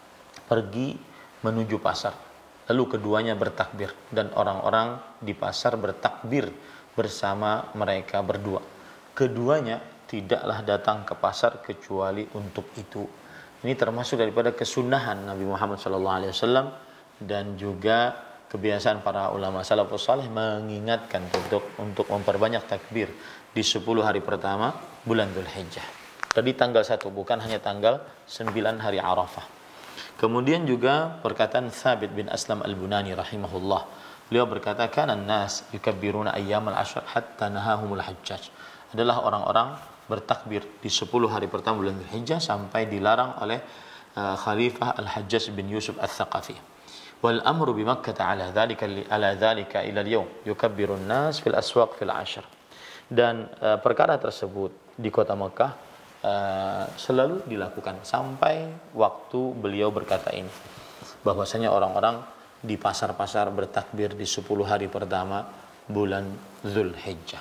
pergi menuju pasar, lalu keduanya bertakbir dan orang-orang di pasar bertakbir bersama mereka berdua. Keduanya tidaklah datang ke pasar kecuali untuk itu. Ini termasuk daripada kesunahan Nabi Muhammad shallallahu alaihi wasallam, dan juga kebiasaan para ulama salafus saleh mengingatkan untuk untuk memperbanyak takbir di sepuluh hari pertama bulan Dzulhijjah. Tadi tanggal satu, bukan hanya tanggal sembilan hari Arafah. Kemudian juga perkataan Thabit bin Aslam Al-Bunani rahimahullah. Beliau berkata, kana an-nas yukabbiruna ayyamal ashr hatta nahahumul hajjaj. Adalah orang-orang bertakbir di sepuluh hari pertama bulan Dzulhijjah sampai dilarang oleh uh, Khalifah Al-Hajjaj bin Yusuf Al-Thaqafi. Wal amru bi Makkah ala dzalika ala dzalika ila al-yawm yukabbiru an-nas fil aswaq fil ashr. Dan uh, perkara tersebut di kota Makkah uh, selalu dilakukan sampai waktu beliau berkata ini, bahwasanya orang-orang di pasar-pasar bertakbir di sepuluh hari pertama bulan Dzulhijjah.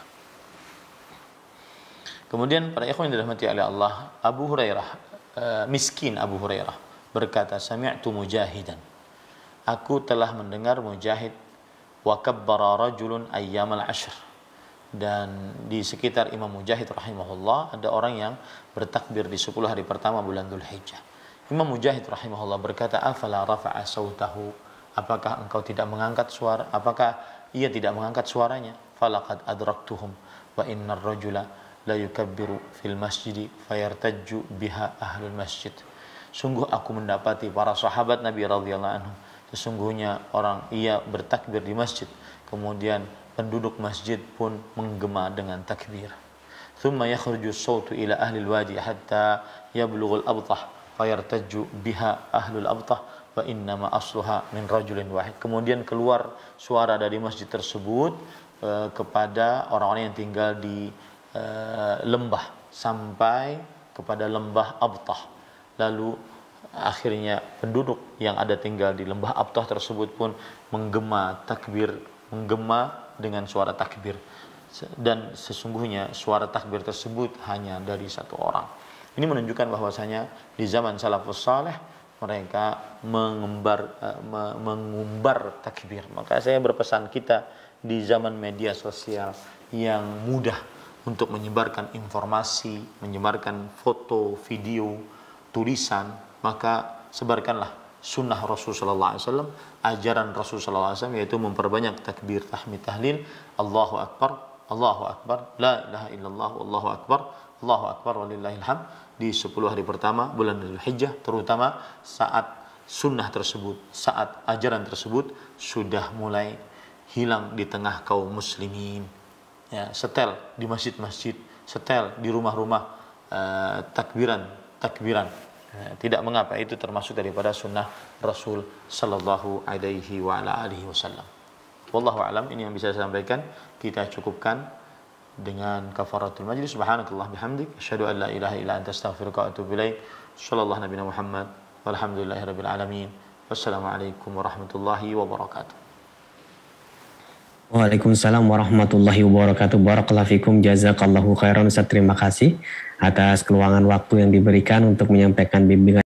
Kemudian para ikhwan yang dirahmati oleh Allah, Abu Hurairah, uh, miskin Abu Hurairah berkata, sami'tu Mujahidan, aku telah mendengar Mujahid, wa kabbara rajulun ayyamal ashr, dan di sekitar Imam Mujahid rahimahullah ada orang yang bertakbir di sepuluh hari pertama bulan Dzulhijjah. Imam Mujahid rahimahullah berkata, afala rafa'a sautahu, apakah engkau tidak mengangkat suara, apakah ia tidak mengangkat suaranya? Falaqad adraktuhum wa innar rajula la yukabbiru fil masjidi fayartajju biha ahlul masjid. Sungguh aku mendapati para sahabat Nabi radhiyallahu anhum, sesungguhnya orang ia bertakbir di masjid, kemudian penduduk masjid pun menggema dengan takbir. Thumma yakhruju as-sawtu ila ahli al-wadi hatta yablughu al-abtah fayartaju biha ahli al-abtah wa innama asluha min rajulin wahid. Kemudian keluar suara dari masjid tersebut uh, kepada orang-orang yang tinggal di uh, lembah sampai kepada lembah Abtah. Lalu akhirnya penduduk yang ada tinggal di lembah Abtah tersebut pun menggema takbir, menggema dengan suara takbir. Dan sesungguhnya suara takbir tersebut hanya dari satu orang. Ini menunjukkan bahwasanya di zaman salafus saleh mereka mengembar, mengumbar takbir. Maka saya berpesan kita di zaman media sosial yang mudah untuk menyebarkan informasi, menyebarkan foto, video, tulisan, maka sebarkanlah sunnah Rasulullah sallallahu alaihi wasallam, ajaran Rasulullah sallallahu alaihi wasallam, yaitu memperbanyak takbir, tahmid, tahlil, Allahu Akbar, Allahu Akbar, la ilaha illallah, Allahu Akbar, Allahu Akbar, walillahil hamd di sepuluh hari pertama bulan Dzulhijjah, terutama saat sunnah tersebut, saat ajaran tersebut sudah mulai hilang di tengah kaum muslimin. Ya, setel di masjid-masjid, setel di rumah-rumah, uh, takbiran, takbiran. Uh, tidak mengapa, itu termasuk daripada sunnah Rasul sallallahu alaihi wa ala alihi wasallam. Wallahu alam, ini yang bisa saya sampaikan. Kita cukupkan dengan kafaratul majlis. Subhanakallah bihamdik, asyhadu an la ilaha illa anta astaghfiruka wa atubu ilaik. Sallallahu nabiyana Muhammad walhamdulillahirabbil alamin. Wassalamualaikum warahmatullahi wabarakatuh. Waalaikumsalam warahmatullahi wabarakatuh. Barakallahu fikum, jazakallahu khairan. Ustaz, terima kasih atas keluangan waktu yang diberikan untuk menyampaikan bimbingan